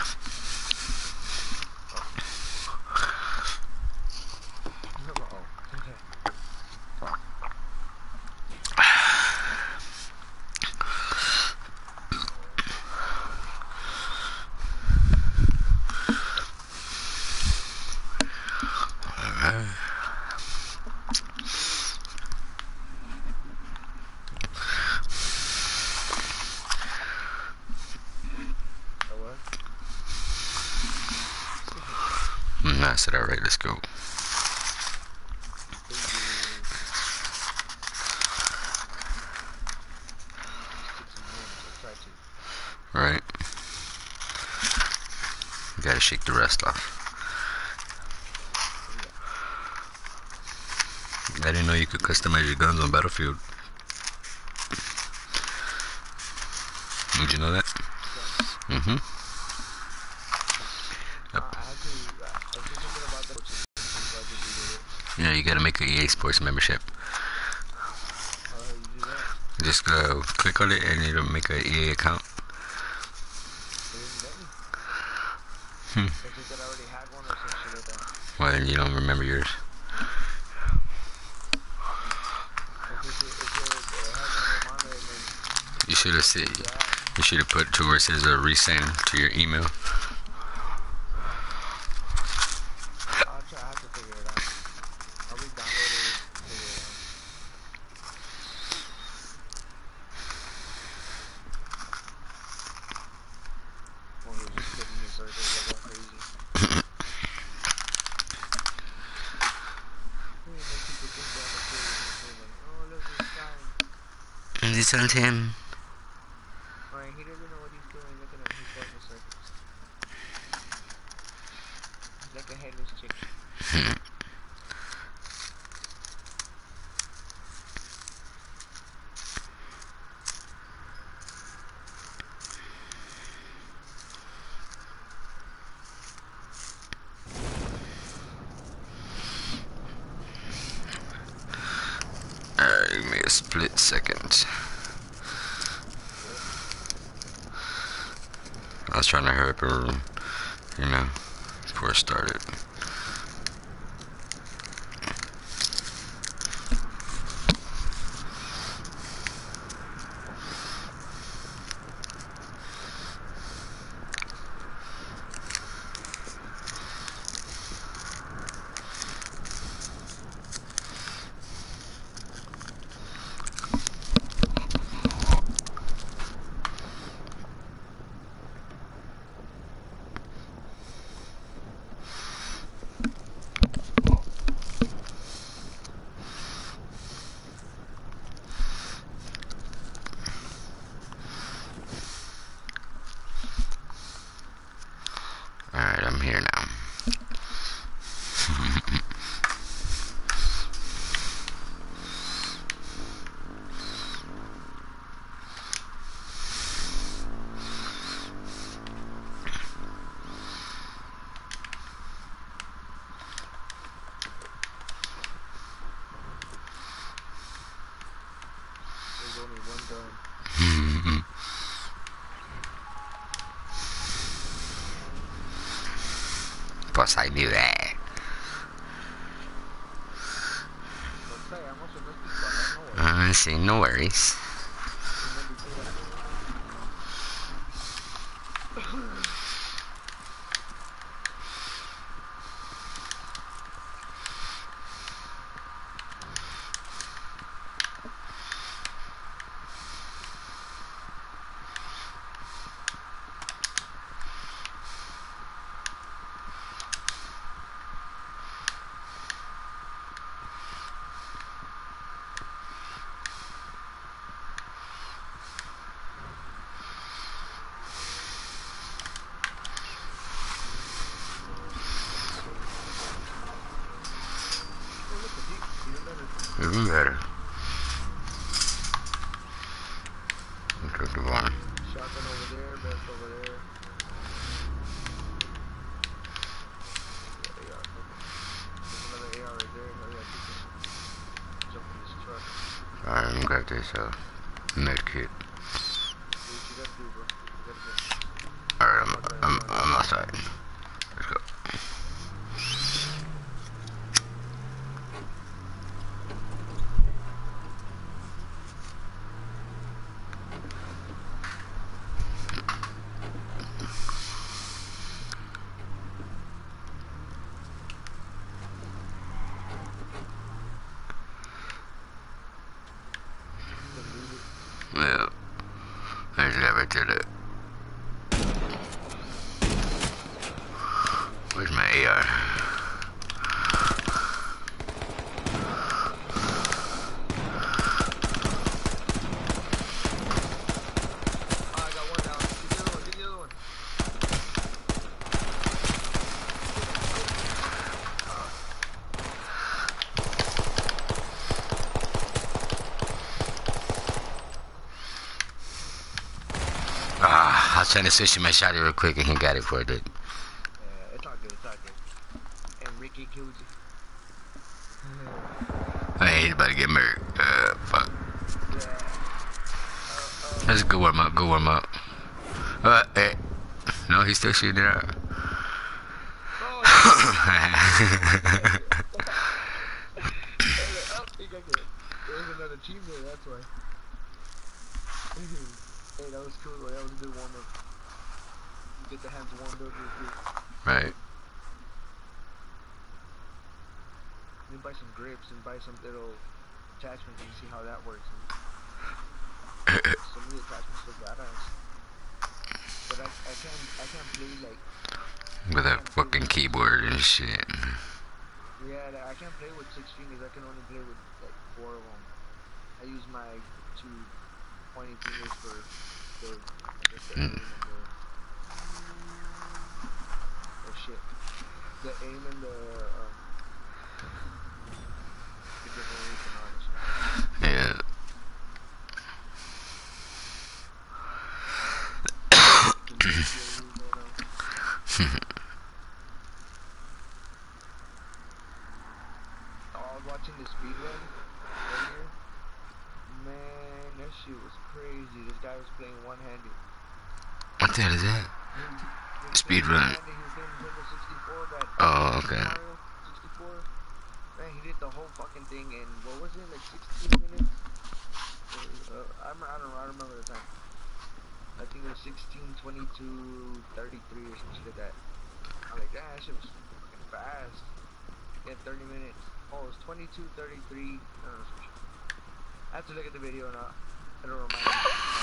Oh, okay. Alright. Oh, what? Mm, I said, alright, let's go. Right. You gotta shake the rest off. I didn't know you could customize your guns on Battlefield. Did you know that? Mm-hmm. Yeah, you gotta make an E A Sports membership. Just uh, click on it and it'll make an E A account. Hmm. Well, then you don't remember yours. You should have said. You should have put to where it says a uh, resend to your email. I'll try, I have to figure it out. I'll re-download it and figure it out. Or we're just spitting in circles like all crazy. Oh, look, he's flying. Is it on him? Alright, he doesn't know what he's doing. Look at him, he's going in circles. He's like a headless chicken. Alright, give me a split second. I was trying to hurry up and, you know, before it started. Alright, I'm here now. There's only one gun. Plus, I knew that. I see, no worries. Even better. Okay, good one. Shotgun over there, vest over there. Yeah, A R. There's another A R right there. Oh, yeah, you can jump in this truck. Alright, I'm gonna grab this uh, med kit. Do what you gotta do, bro. You gotta go. Alright, I'm outside. Let's go. Yeah. There's that right there. Look. Where's my A R? Oh, I got one down. Get the other one. Get the other one. Ah, I was trying to switch to my shotty real quick and he got it for it. Dude. Yeah, it's all good. It's all good. And Ricky killed you. Hey, he's about to get murdered. Uh, fuck. Yeah. Uh, uh, That's a good warm up. Good warm up. Uh, hey. No, he's still shooting it out. oh, I think I get. There was another team there. That's why. Hey, that was cool. Though. That was a good warm up. Get the hands warmed up real quick. Right. Then buy some grips and buy some little attachments and see how that works. Some of the attachments look badass. But I, I can't I can't play like With a fucking keyboard and shit. yeah like, I can't play with six fingers. I can only play with like four of them. I use my two pointing fingers for the I guess the aim and the oh shit the aim and the um the different ways and all that shit. Yeah. I was watching the speed run earlier. Man, that shit was crazy. This guy was playing one-handed. What the hell is that? He was Speed playing run. one-handed. He was playing Nintendo sixty-four. That Oh, okay. Mario sixty-four. Man, he did the whole fucking thing in what was it, like sixteen minutes? Uh, I, I don't know. I don't remember the time. I think it was sixteen, twenty-two, thirty-three or something like that. I'm like, damn, that shit was fucking fast. Yeah, thirty minutes. Oh, it was twenty-two, thirty-three. I don't know. Some shit. I have to look at the video now. I don't remind me.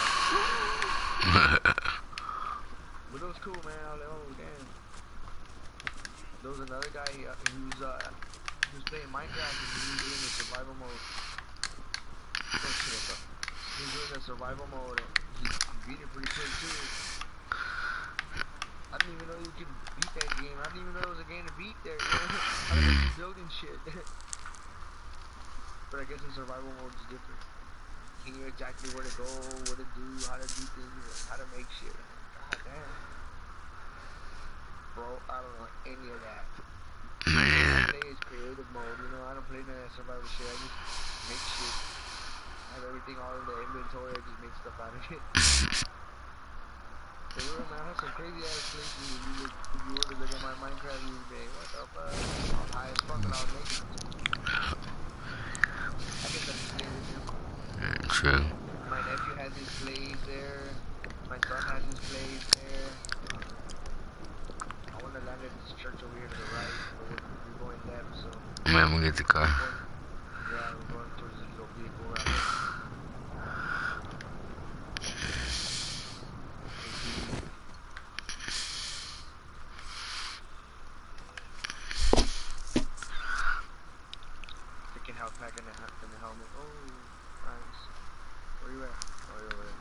But it was cool, man. I was like, oh, damn. There was another guy uh, who was, uh, he was playing Minecraft and he was doing the survival mode. Oh, shit, what's up? He was doing the survival mode and he, he beat it pretty quick, too. I didn't even know you could beat that game. I didn't even know there was a game to beat there, you know? I was like, building shit. But I guess in survival mode is different. He knew exactly where to go, what to do, how to do things, how to make shit. God damn. Bro, I don't know any of that. Man. I play is creative mode, you know, I don't play none of that survival shit. I just make shit. I have everything all in the inventory, I just make stuff out of it. For real, man, I have some crazy ass places. If you, look, if you were to look at my Minecraft, you would be like, what the fuck? I was high as fuck and I was making it. I guess I'm just playing with him. True. My nephew has his place there. My son has his place there. I want to land at this church over here to the right, but we're, we're going left, so. Man, we'll get the car. We're, yeah, we're going towards this little vehicle right there. Freaking health pack in the, in the helmet. Oh, nice. Where you at? Oh, you're over there.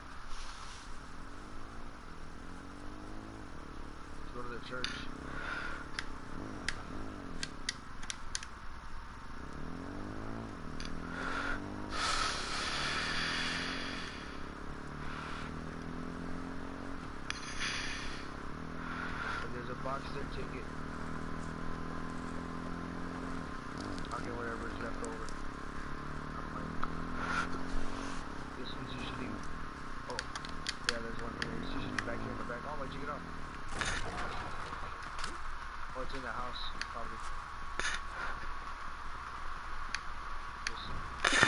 Let's go to the church. And there's a box there, take it. I'll get whatever is left over. I'm like, this one's usually, oh, yeah, there's one here. It's usually back here in the back. Oh, why'd you get off? Oh, it's in the house, probably. We'll see.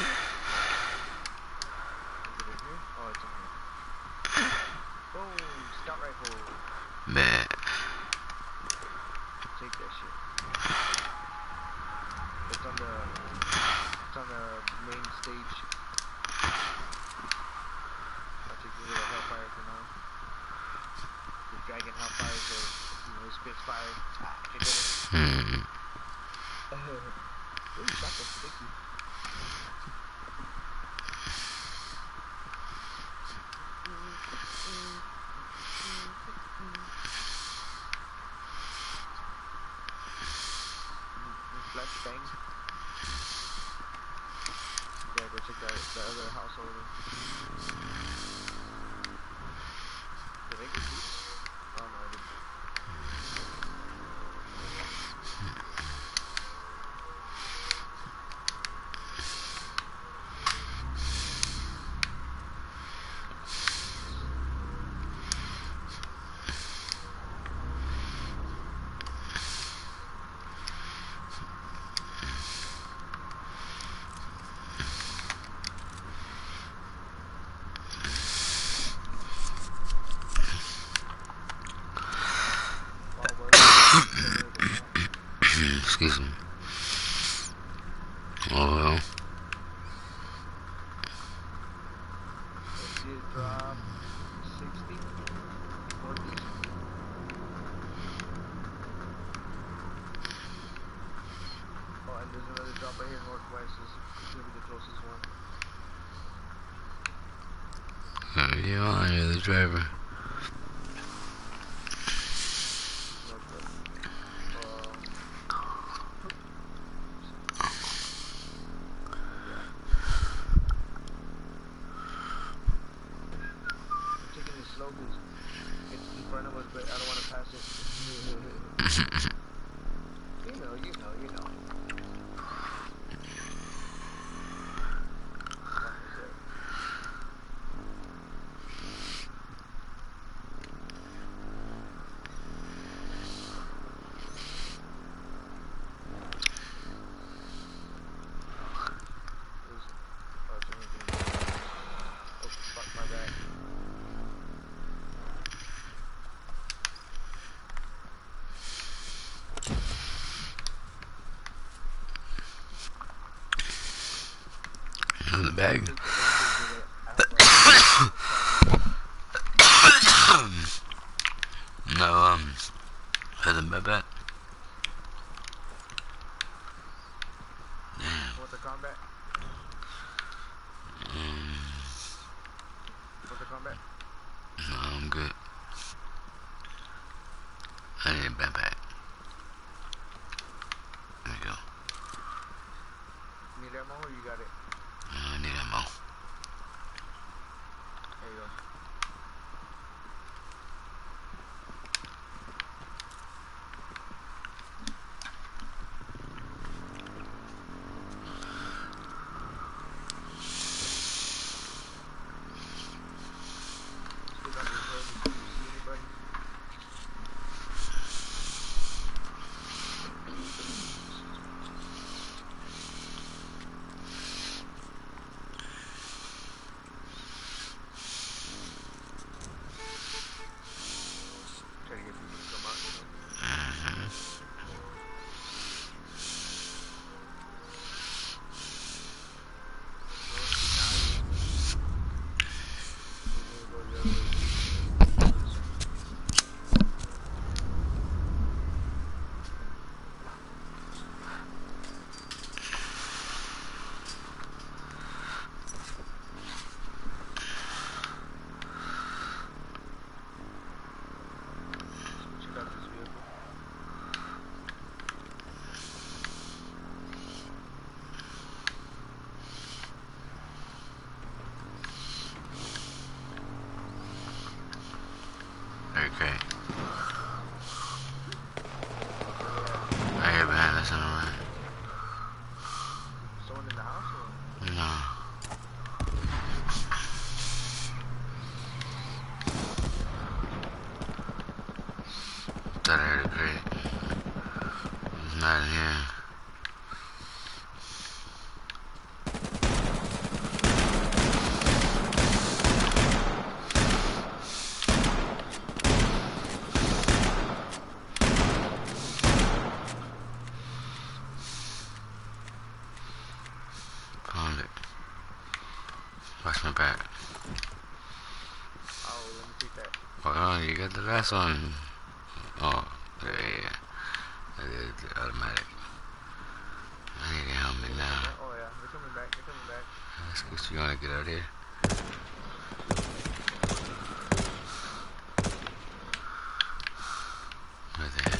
Is it in here? Oh, it's in here. Boom! Scout rifle. Bet. Take that shit. It's on the it's on the main stage. I'll take the little Hellfire for now. The Dragon Hellfire, so you know, it spits fire. Ah, can't get it. Hmm. Ooh, shotgun, thank you. Flashbang. Yeah, go check that the other house over there. Did I get these? Oh no, I didn't. Excuse me. Oh well. Let's see it drop sixty northeast. Oh, and there's another drop right here northwest. This is gonna be the closest one. Uh, you are you're the driver. You know, you know, you know. Oh, fuck my bad. In the bag. No, um, for the bed. Damn. Want the combat? Um, Want the combat? no, I'm good. I need a backpack. There you go. Need ammo or you got it? I need ammo. There you go. Stick on this road if you see anybody. Try to get people to come out, you know. Mm-hmm. Check out this vehicle. Okay. Right here behind us on the right. Someone in the house or? No. Thought I heard a crate. Not in here. Found it. Watch my back. Oh, let me take that. Hold on, you got the last one. Oh, yeah, yeah. That is the automatic. I need a helmet now. Oh yeah, they're coming back. They're coming back. That's good. You wanna get out here? Right there.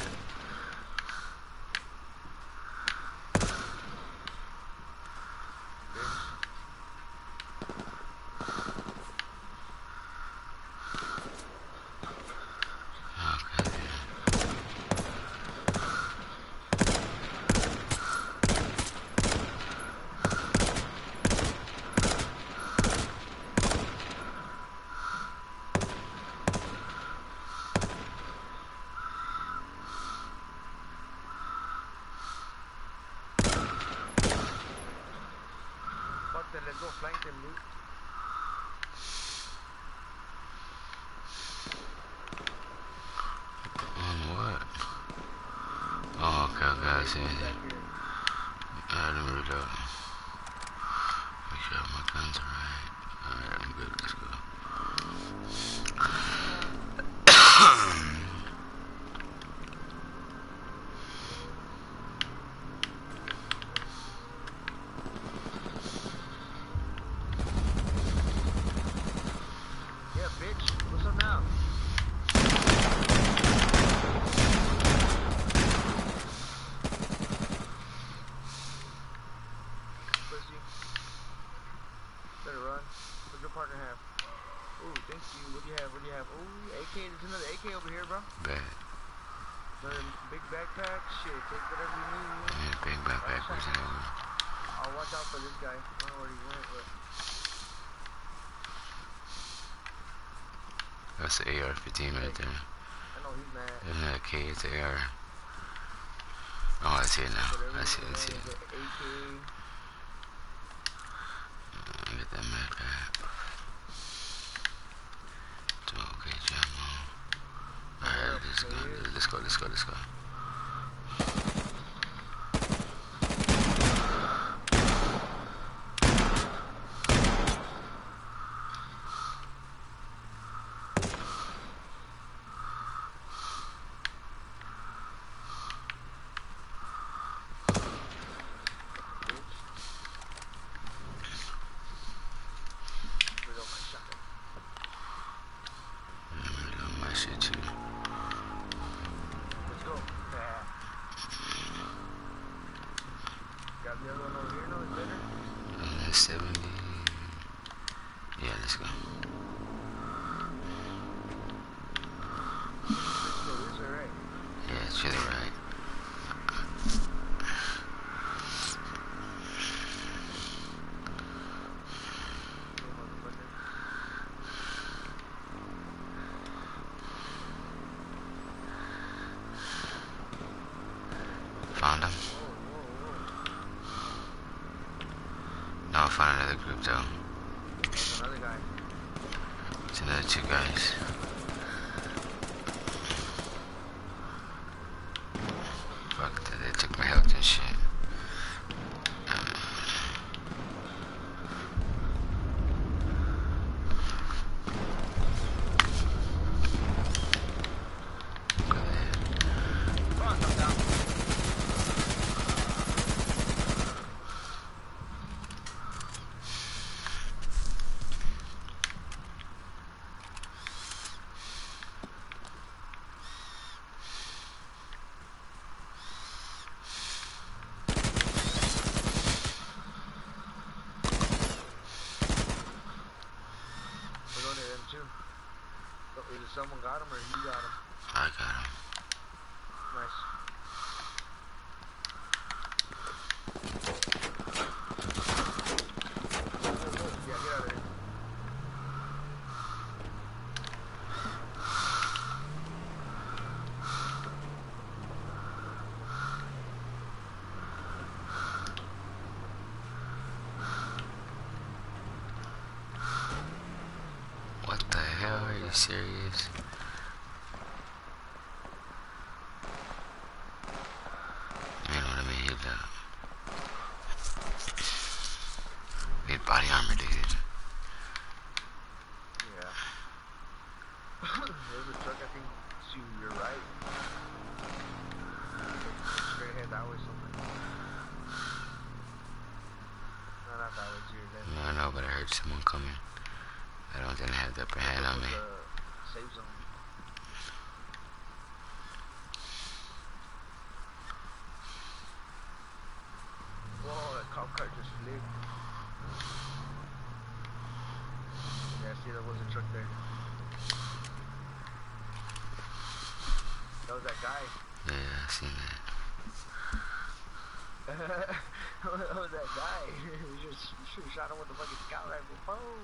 Okay. Fuck that, let's go flank them, dude. On what? Oh, okay, okay, I see it. Back here. Alright, let me reload. Make sure my guns are right. Alright, I'm good. Let's go. Yeah, bitch. What's up now? Pussy. Better run. What's your partner have? Ooh, thank you. What do you have? What do you have? Ooh, A K. There's another A K over here, bro. Bad. Another big backpack. Shit, take whatever you need, man. Yeah, big backpack. Where's it over? I'll watch out for this guy. I don't know where he went, but That's the A R fifteen right there. I know he's mad. Isn't that a K? It's A R. Oh, I see it now. Whatever I see he it. I see went, it. the A K. I get that mad back. twelve gauge ammo. Alright, let's go. Let's go. Let's go. Let's go. Reload my shotgun. Let me do my shit too. Let's go. Yeah. Got the other one over here, no? It's better? Uh, seventy. Yeah, let's go. So this is alright. Yeah, it's to the right. Little motherfucker. Found him. Whoa, whoa, whoa. No, I found another group though. There's another guy. It's another two guys. Fuck, that, they took my health and shit. Come on, come down. We're going to them too. So either someone got him or you got him. I got him. Nice. Whoa, whoa. Yeah, get out of there. you serious? You know what I mean? He's uh, need body armor, dude. Yeah. There's a truck, I think, to your right. Straight ahead that way somewhere. No, not that way, to your left. No, I know, but I heard someone coming. I don't think I have the upper hand on me. The safe zone. Whoa, that cop car just flipped. Yeah, see, there was a truck there. That was that guy. Yeah, I seen that. That was that guy. We just should have shot him with the fucking scout rifle. Boom.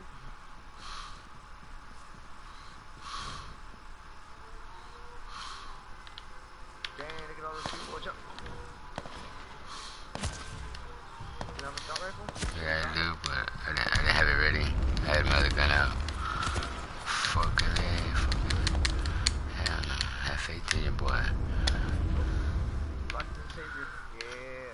Dang, look at all those people. Watch out. You have a scout rifle? Yeah, I do, but I didn't, I didn't have it ready. I had my other gun out. Fucking A, fucking A. Hell no. Have faith in your boy. Fuck the savior. Yeah.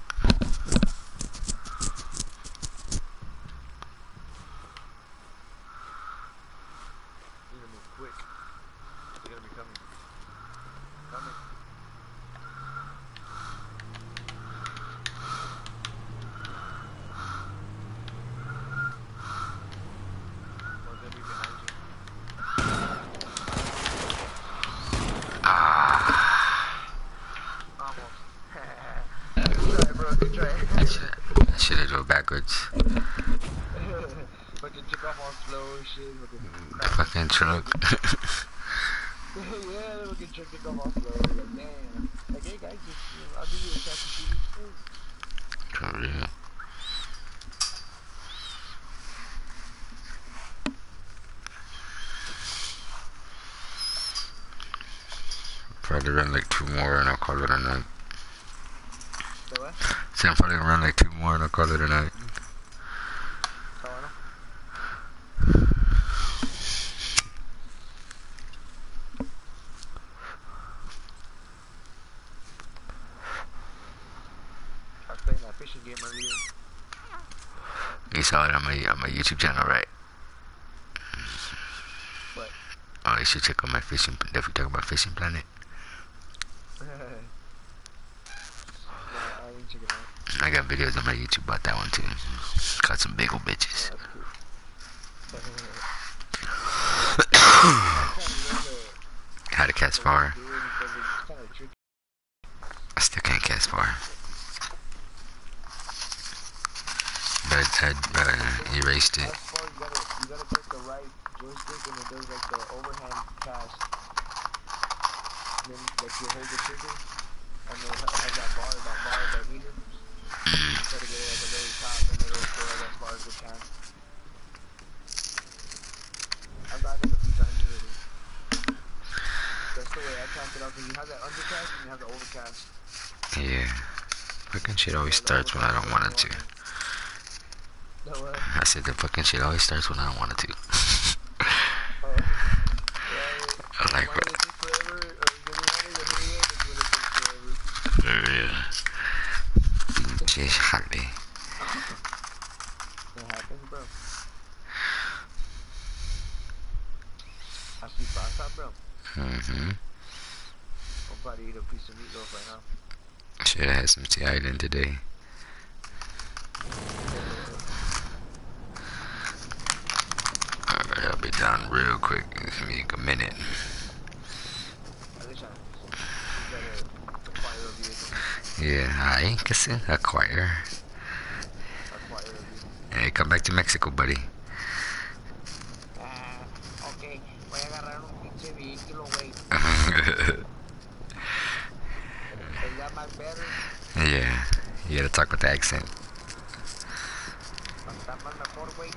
Need to move quick. They're gonna be coming. Coming. Or they'll be behind you. Ah. Almost. Good try, bro. Good try. I should I should have drove backwards. Fucking took off all slow and shit. Fucking The fucking truck. yeah, the fucking truck took off all slow. Like, damn. Like, hey guys, just, you know, I'll give you a chance to see these things. For real. Probably run like two more and I'll call it a night. So what? So I'm probably gonna run like two more and I'll call it a night. So I know. I was playing that fishing game earlier. You saw it on my on my YouTube channel, right? What? Oh, you should check out my fishing. Definitely talk about Fishing Planet. No, I didn't check it out. I got videos on my YouTube about that one too. Got some big old bitches. Oh, that's cool. How to cast far. I still can't cast far. But I uh, erased it. As far as you gotta, you gotta click the right joystick and it does like the overhand cast. And then like you hold the trigger and then it has that bar, that bar, that meter. You try to get it at the very top and it'll go as far as it can. I've gotten it a few times already. That's the way I cast it out because you have that undercast and you have the overcast. Yeah. Fucking shit always starts when I don't want it to. No way. I said the fucking shit always starts when I don't want it to. Oh. Yeah, I like it it. takes forever, or when you want it to hurry up, it's when it takes forever. For real. Pinche jale. What happens, bro? Así pasa, bro. Mm-hmm. I'm about to eat a piece of meatloaf right now. Should have had some T I in today. Alright, I'll be down real quick. It's gonna be like a minute. At least I got a quiet review. Yeah, I can see acquire. A quiet review. Hey, come back to Mexico, buddy. Ah, okay. Voy a agarrar un pinche vehículo, güey. Is that my better? Yeah, you gotta talk with the accent. Está más mejor, güey.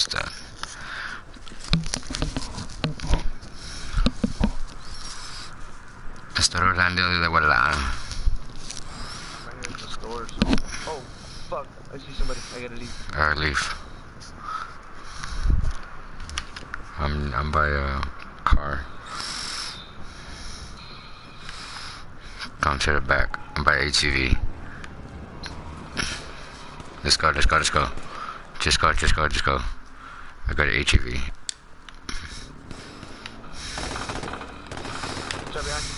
gusta. Estoy hablando de volar. I'm right here at the store. So. Oh, fuck. I see somebody. I gotta leave. Alright, leave. I'm I'm by a car. Come to the back. I'm by H U V. Let's go, let's go, let's go. Just go, just go, just go. I got an H U V. What's up, behind you?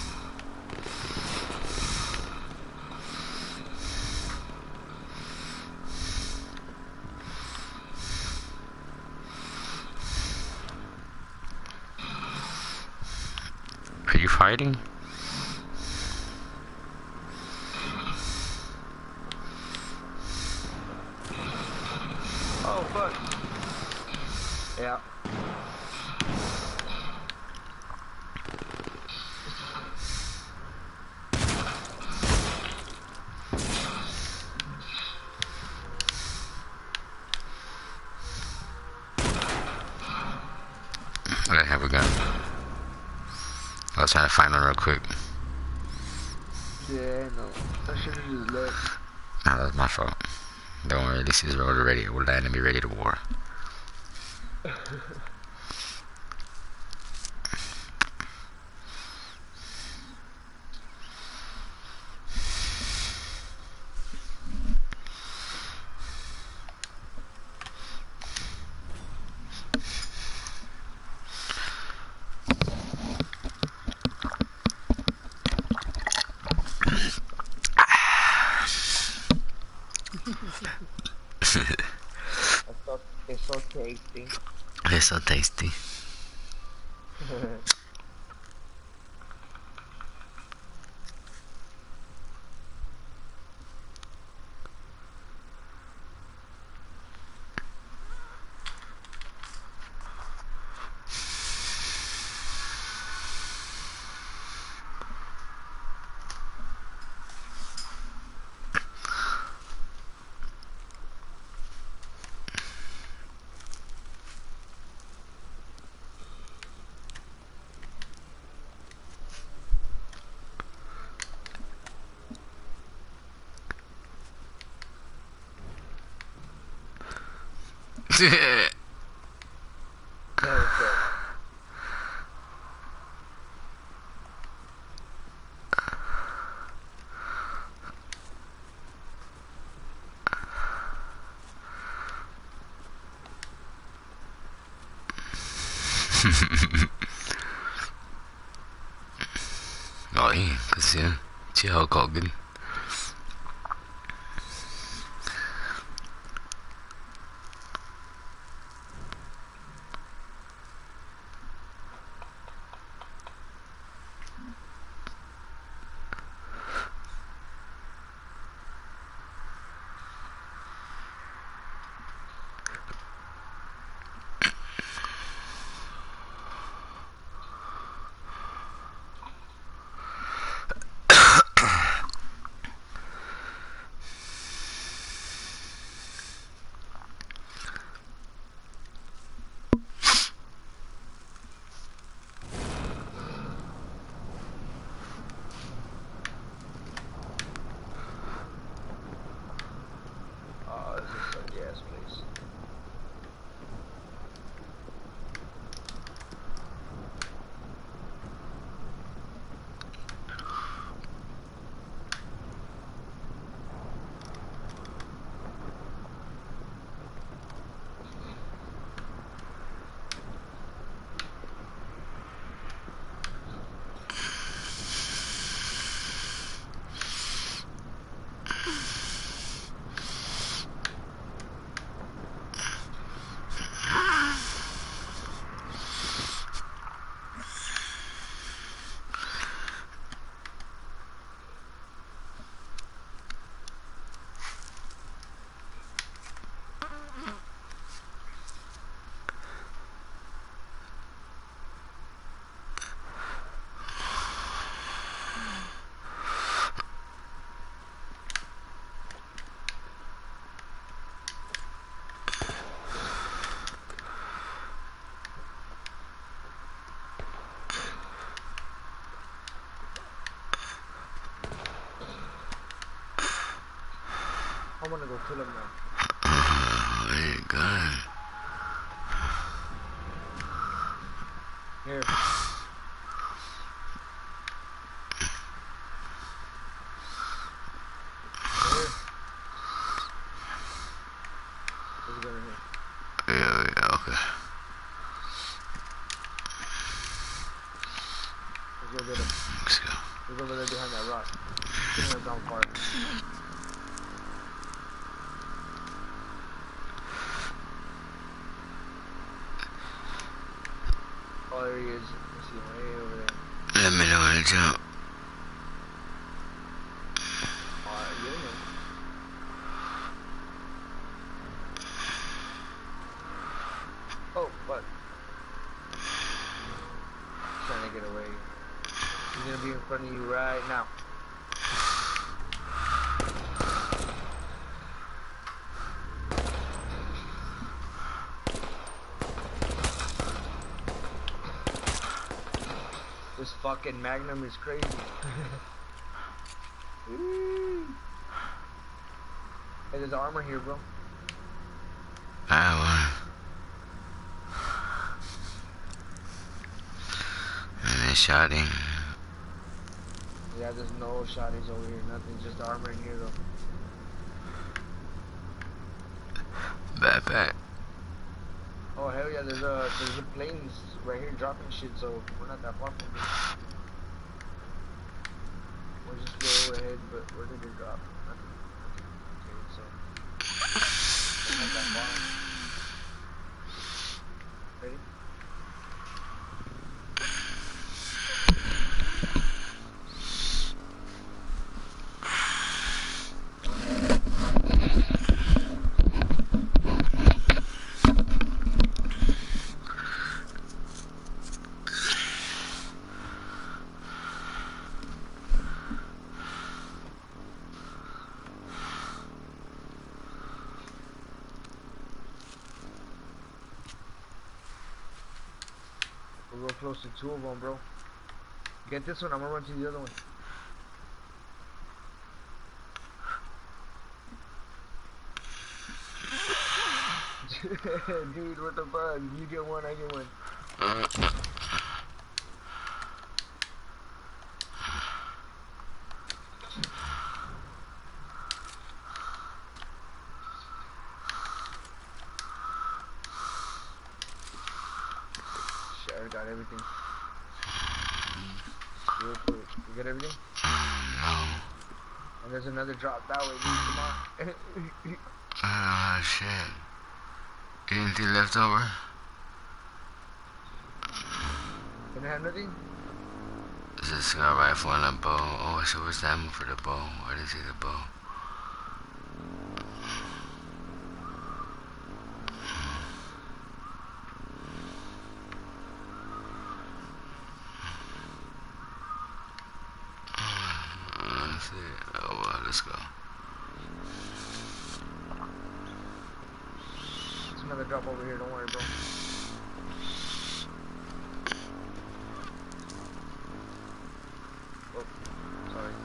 Are you fighting? Oh, fuck. Yeah. I don't have a gun. I was trying to find one real quick. Yeah, I know. I should've just left. Nah, that was my fault. Don't worry, this is road ready. We're letting me ready to war. It's so, it's so tasty. It's so tasty. Rồi, kasi chị hậu có gin. I'm gonna go kill him now. Oh, my God. Here. Here. Let's go in here. Yeah, yeah, okay. Let's go get him. Let's go. He's over there behind that rock. He's gonna down far. Oh, there he is. I see him way over there. Let me know when to jump. Alright, get in there. Oh, fuck. He's trying to get away. He's gonna be in front of you right now. This fucking Magnum is crazy. Woo. Hey, there's armor here, bro. I want. And they shot him. Yeah, there's no shotties over here, nothing, just armor in here though. Backpack. Oh hell yeah, there's a there's a planes right here dropping shit, so we're not that far from here. We'll just go ahead, but where did it drop? Nothing. Okay, so we're not that far. Ready? We're real close to two of them, bro. Get this one, I'm gonna run to the other one. Dude, what the fuck? You get one, I get one. Uh, Shit, I got everything. Real quick. You got everything? no. And there's another drop that way, dude. Come on. Oh, shit. Anything left over? Can I have nothing? There's a cigar rifle and a bow. Oh, so where's the ammo for the bow? Where did I see the bow? Let's see. Oh, well, let's go. There's another drop over here, don't worry, bro. Oh, sorry.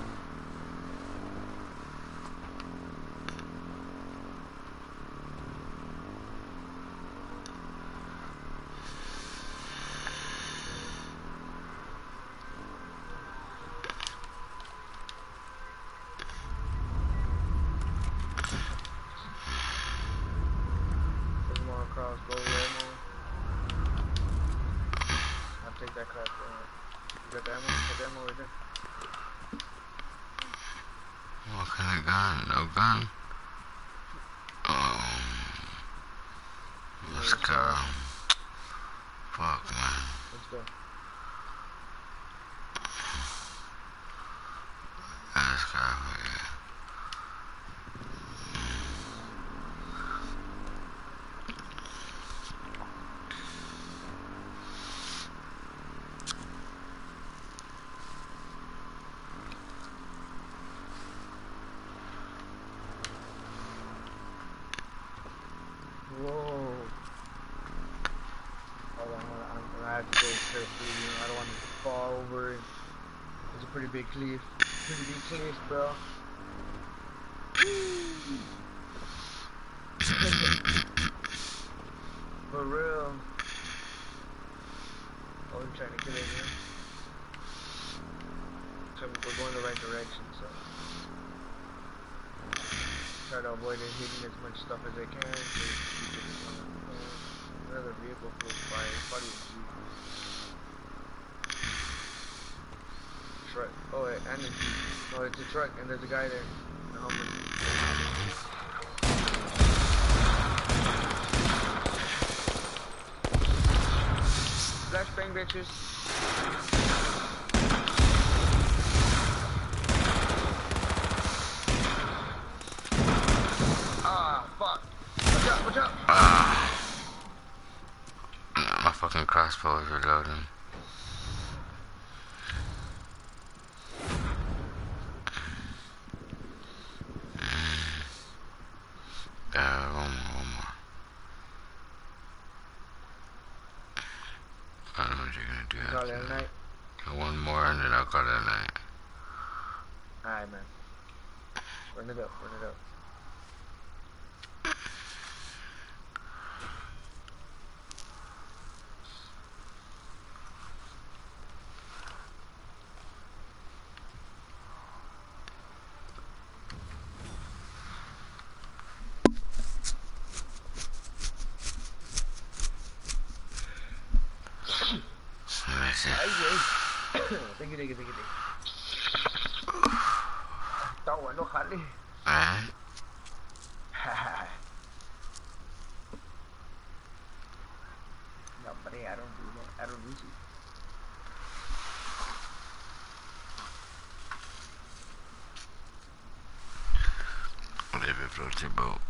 There's more across, bro. Ammo. I'll take that crap. Uh, you got the ammo? Got the ammo right there. What kind of gun? No gun? Oh. Let's go. Fuck, man. Let's go. Let's go. Yeah. Whoa. Hold on, hold on. I'm gonna have to go carefully, you know. I don't want to fall over it. It's a pretty big cliff. Pretty big cliff, bro. For real. Oh, I'm trying to get in here. So we're going the right direction, so. Try to avoid it hitting as much stuff as I can. So keep it as long as I can. Another vehicle flew by. It's probably a Jeep. Truck. Oh, wait, and a Jeep. No, it's a truck, and there's a guy there. A Hummer. Flashbang, bitches. Ah, fuck. Watch out, watch out. Ah. My fucking crossbow is reloading. Uh, one more, one more. I don't know what you're gonna do Call after it a that. night. One more and then I'll call it a night. Alright, man. Run it up, run it up. Listen. Ay, ay. Thank you, thank you, thank you, thank you. Está bueno, jale. Alright. No, hombre, I don't do that. I don't do shit. Leave it float your boat.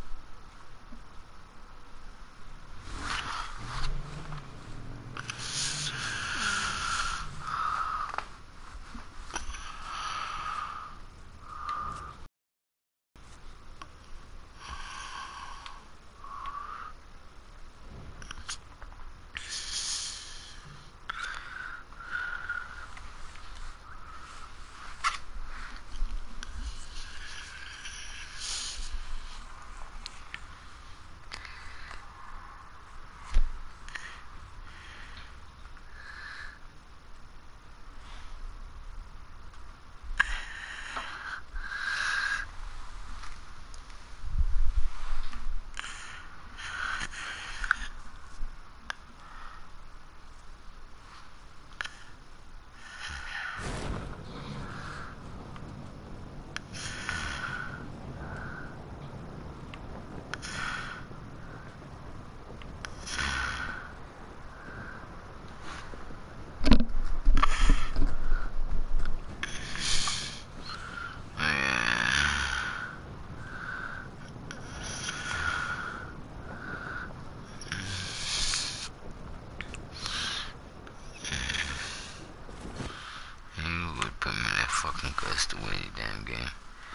Fucking quest to win any damn game.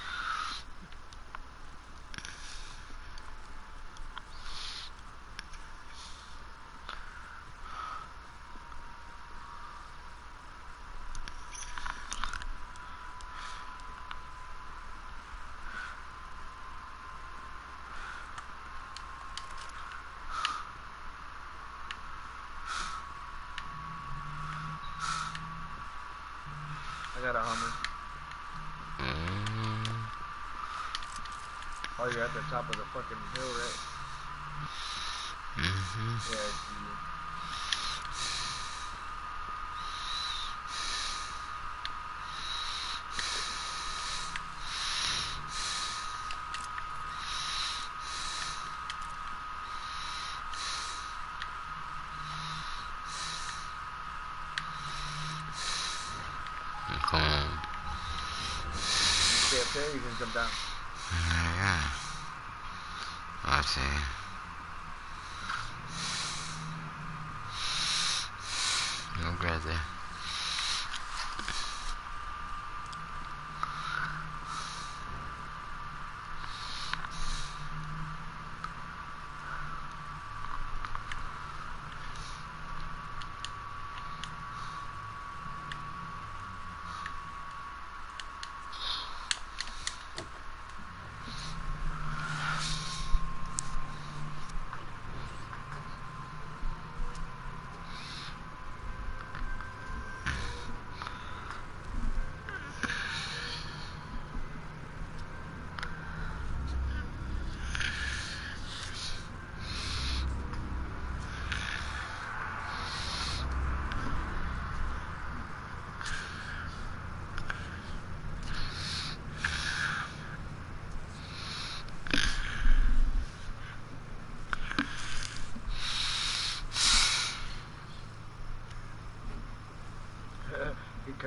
I got a Hummer. Mm. Oh, you're at the top of the fucking hill, right? Mm-hmm. Yeah, I see you. Come on. You stay up there, you can jump down. Yeah. I see. No grab there.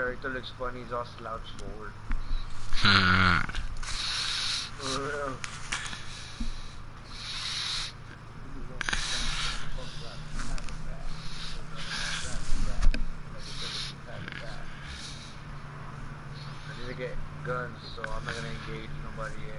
character looks funny, he's all slouched forward. Hmm. For real. I need to get guns, so I'm not gonna engage nobody yet.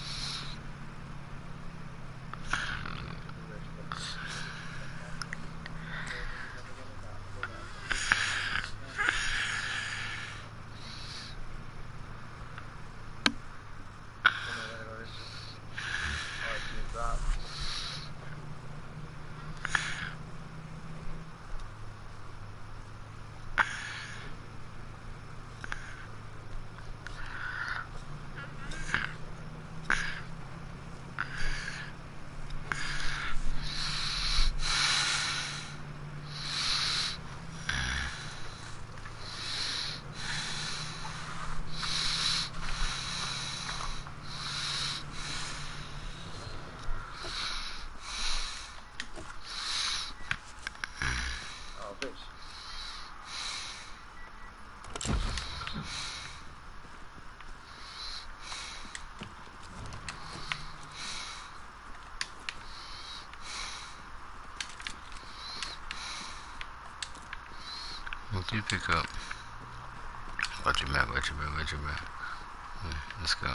What do you pick up? Watch your back, watch your back, watch your back. Yeah, let's go.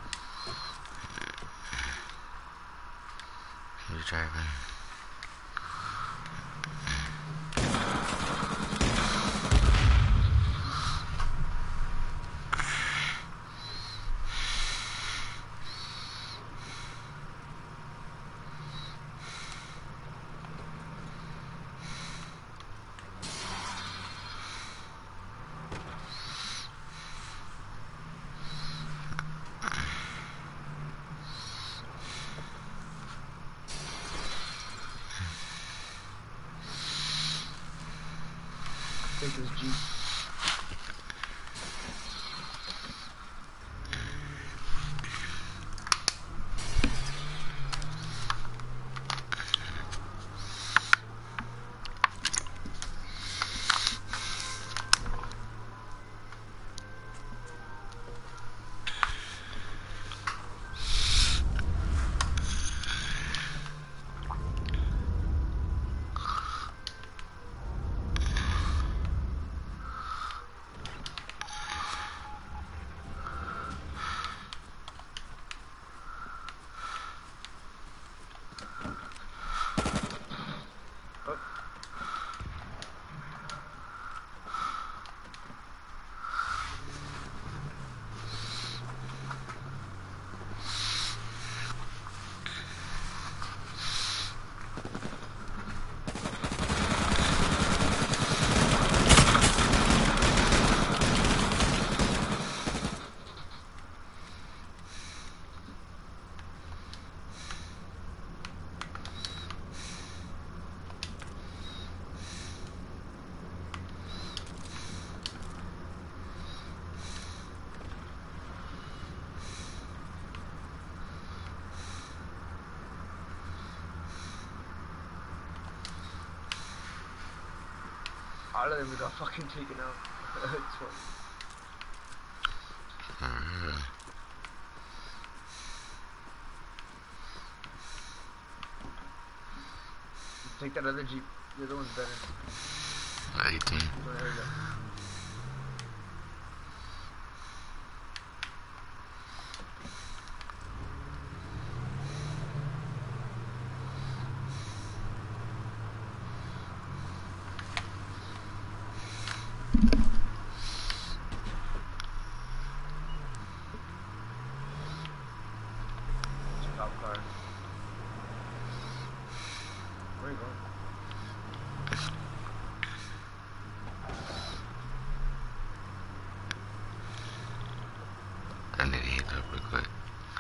Who's driving? Take this Jeep. All of them got fucking taken out. It's funny. Mm-hmm. Take that other Jeep. The other one's better. eighteen. Go ahead, go. Cop car. Where are you going? I need to heat up real quick.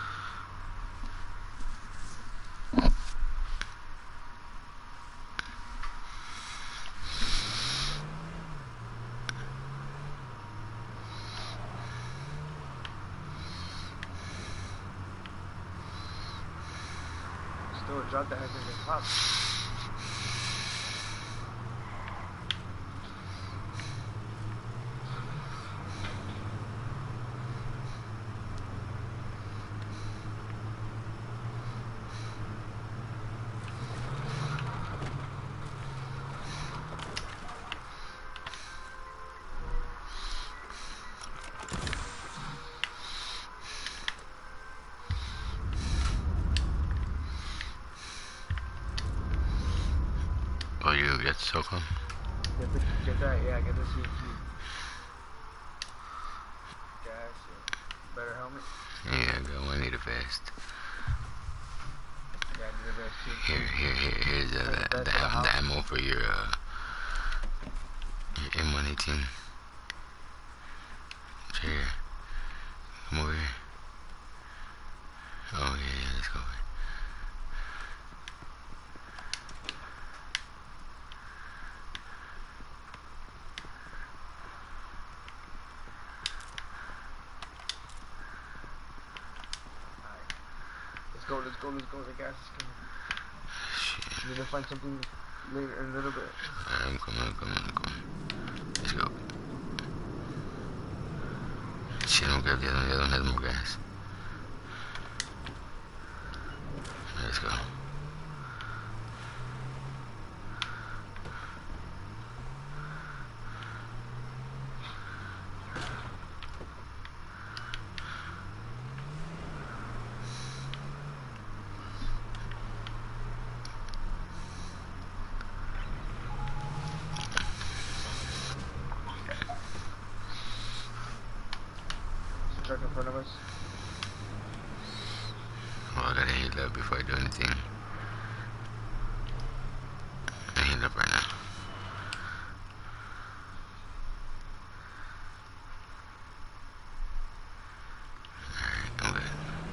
Still a drop that hasn't been popped. Oh, you get SOCOM? Get, the, get that, yeah, get the C Q. Gas, yeah. Better helmet? Yeah, go. I need a vest. Yeah, I need a vest too. Here, here, here. Here's uh, Like the, the the, vest for the am- the house? ammo for your, uh, your M one eighteen. It's here. Come over here. Oh, yeah, yeah, let's go. Alright. Let's go, let's go, let's go. The gas is coming. Shit. We need to find something later in a little bit. Alright, I'm coming, I'm coming, I'm coming. Let's go. Shit, don't grab the other one. The other one has more gas. Let's go. Truck in front of us. Oh, I gotta heal up before I do anything. I heal up right now. Alright, I'm good.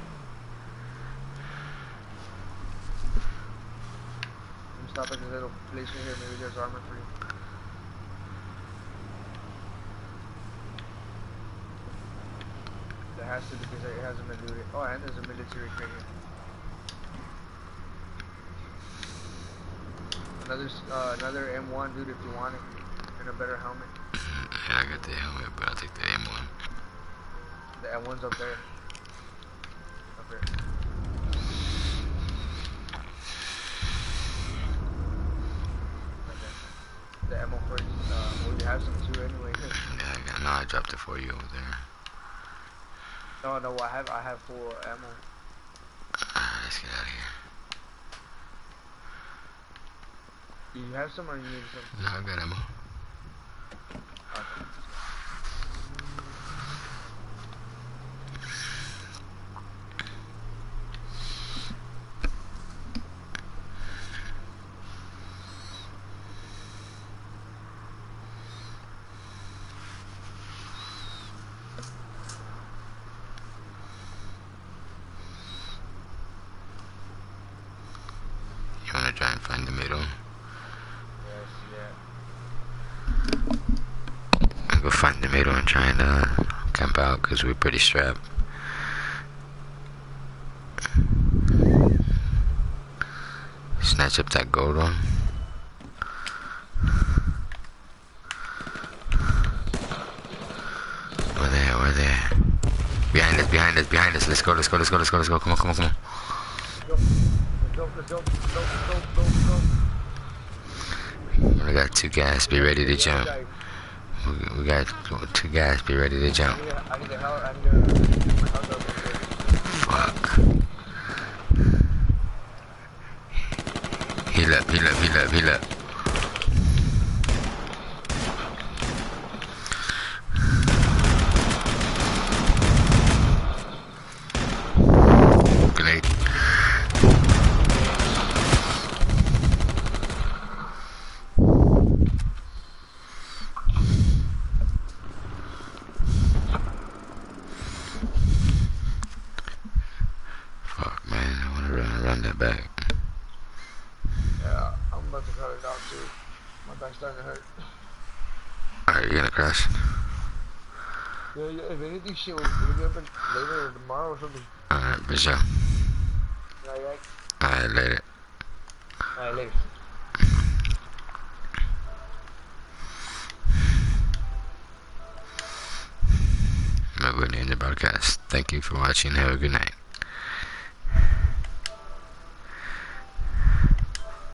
I'm stop at this little place right here. Maybe there's armor for you. There has to because it hasn't been looted. Oh, and there's a military crate here. Another, uh, another M one, dude, if you want it, and a better helmet. Yeah, I got the helmet, but I'll take the M one. The M one's up there. Up there. Right there. The ammo for it, uh, well, you have some too anyway. Yeah, I got, no, I dropped it for you over there. No, no, I have, I have full ammo. Alright, let's get out of here. Do you have some or you need some? No, I got ammo. Okay. You wanna try and find the middle? Yes, yeah. I'll go find the middle and try and uh, camp out because we're pretty strapped. Snatch up that gold one. Where they at? Where they at? Behind us, behind us, behind us. Let's go, let's go, let's go, let's go, let's go. Come on, come on, come on. Let's go, let's go, let's go, let's go, let's go, let's go. We got two gas, be ready to jump. We, we got two gas, be ready to jump. I need a, I need a hell, I need a, hell up. Fuck. Heal up, heal up, heal up, heal up. Grenade. Fuck, man, I wanna run, run that back. Yeah, I'm about to cut it out too. My back's starting to hurt. Alright, you're gonna crash. Yeah, yeah, if anything, shit, we'll, we'll be up in later or tomorrow or something. Alright, for sure. Alright, right? Alright, later. Alright, later. I'm going to end the broadcast. Thank you for watching. Have a good night.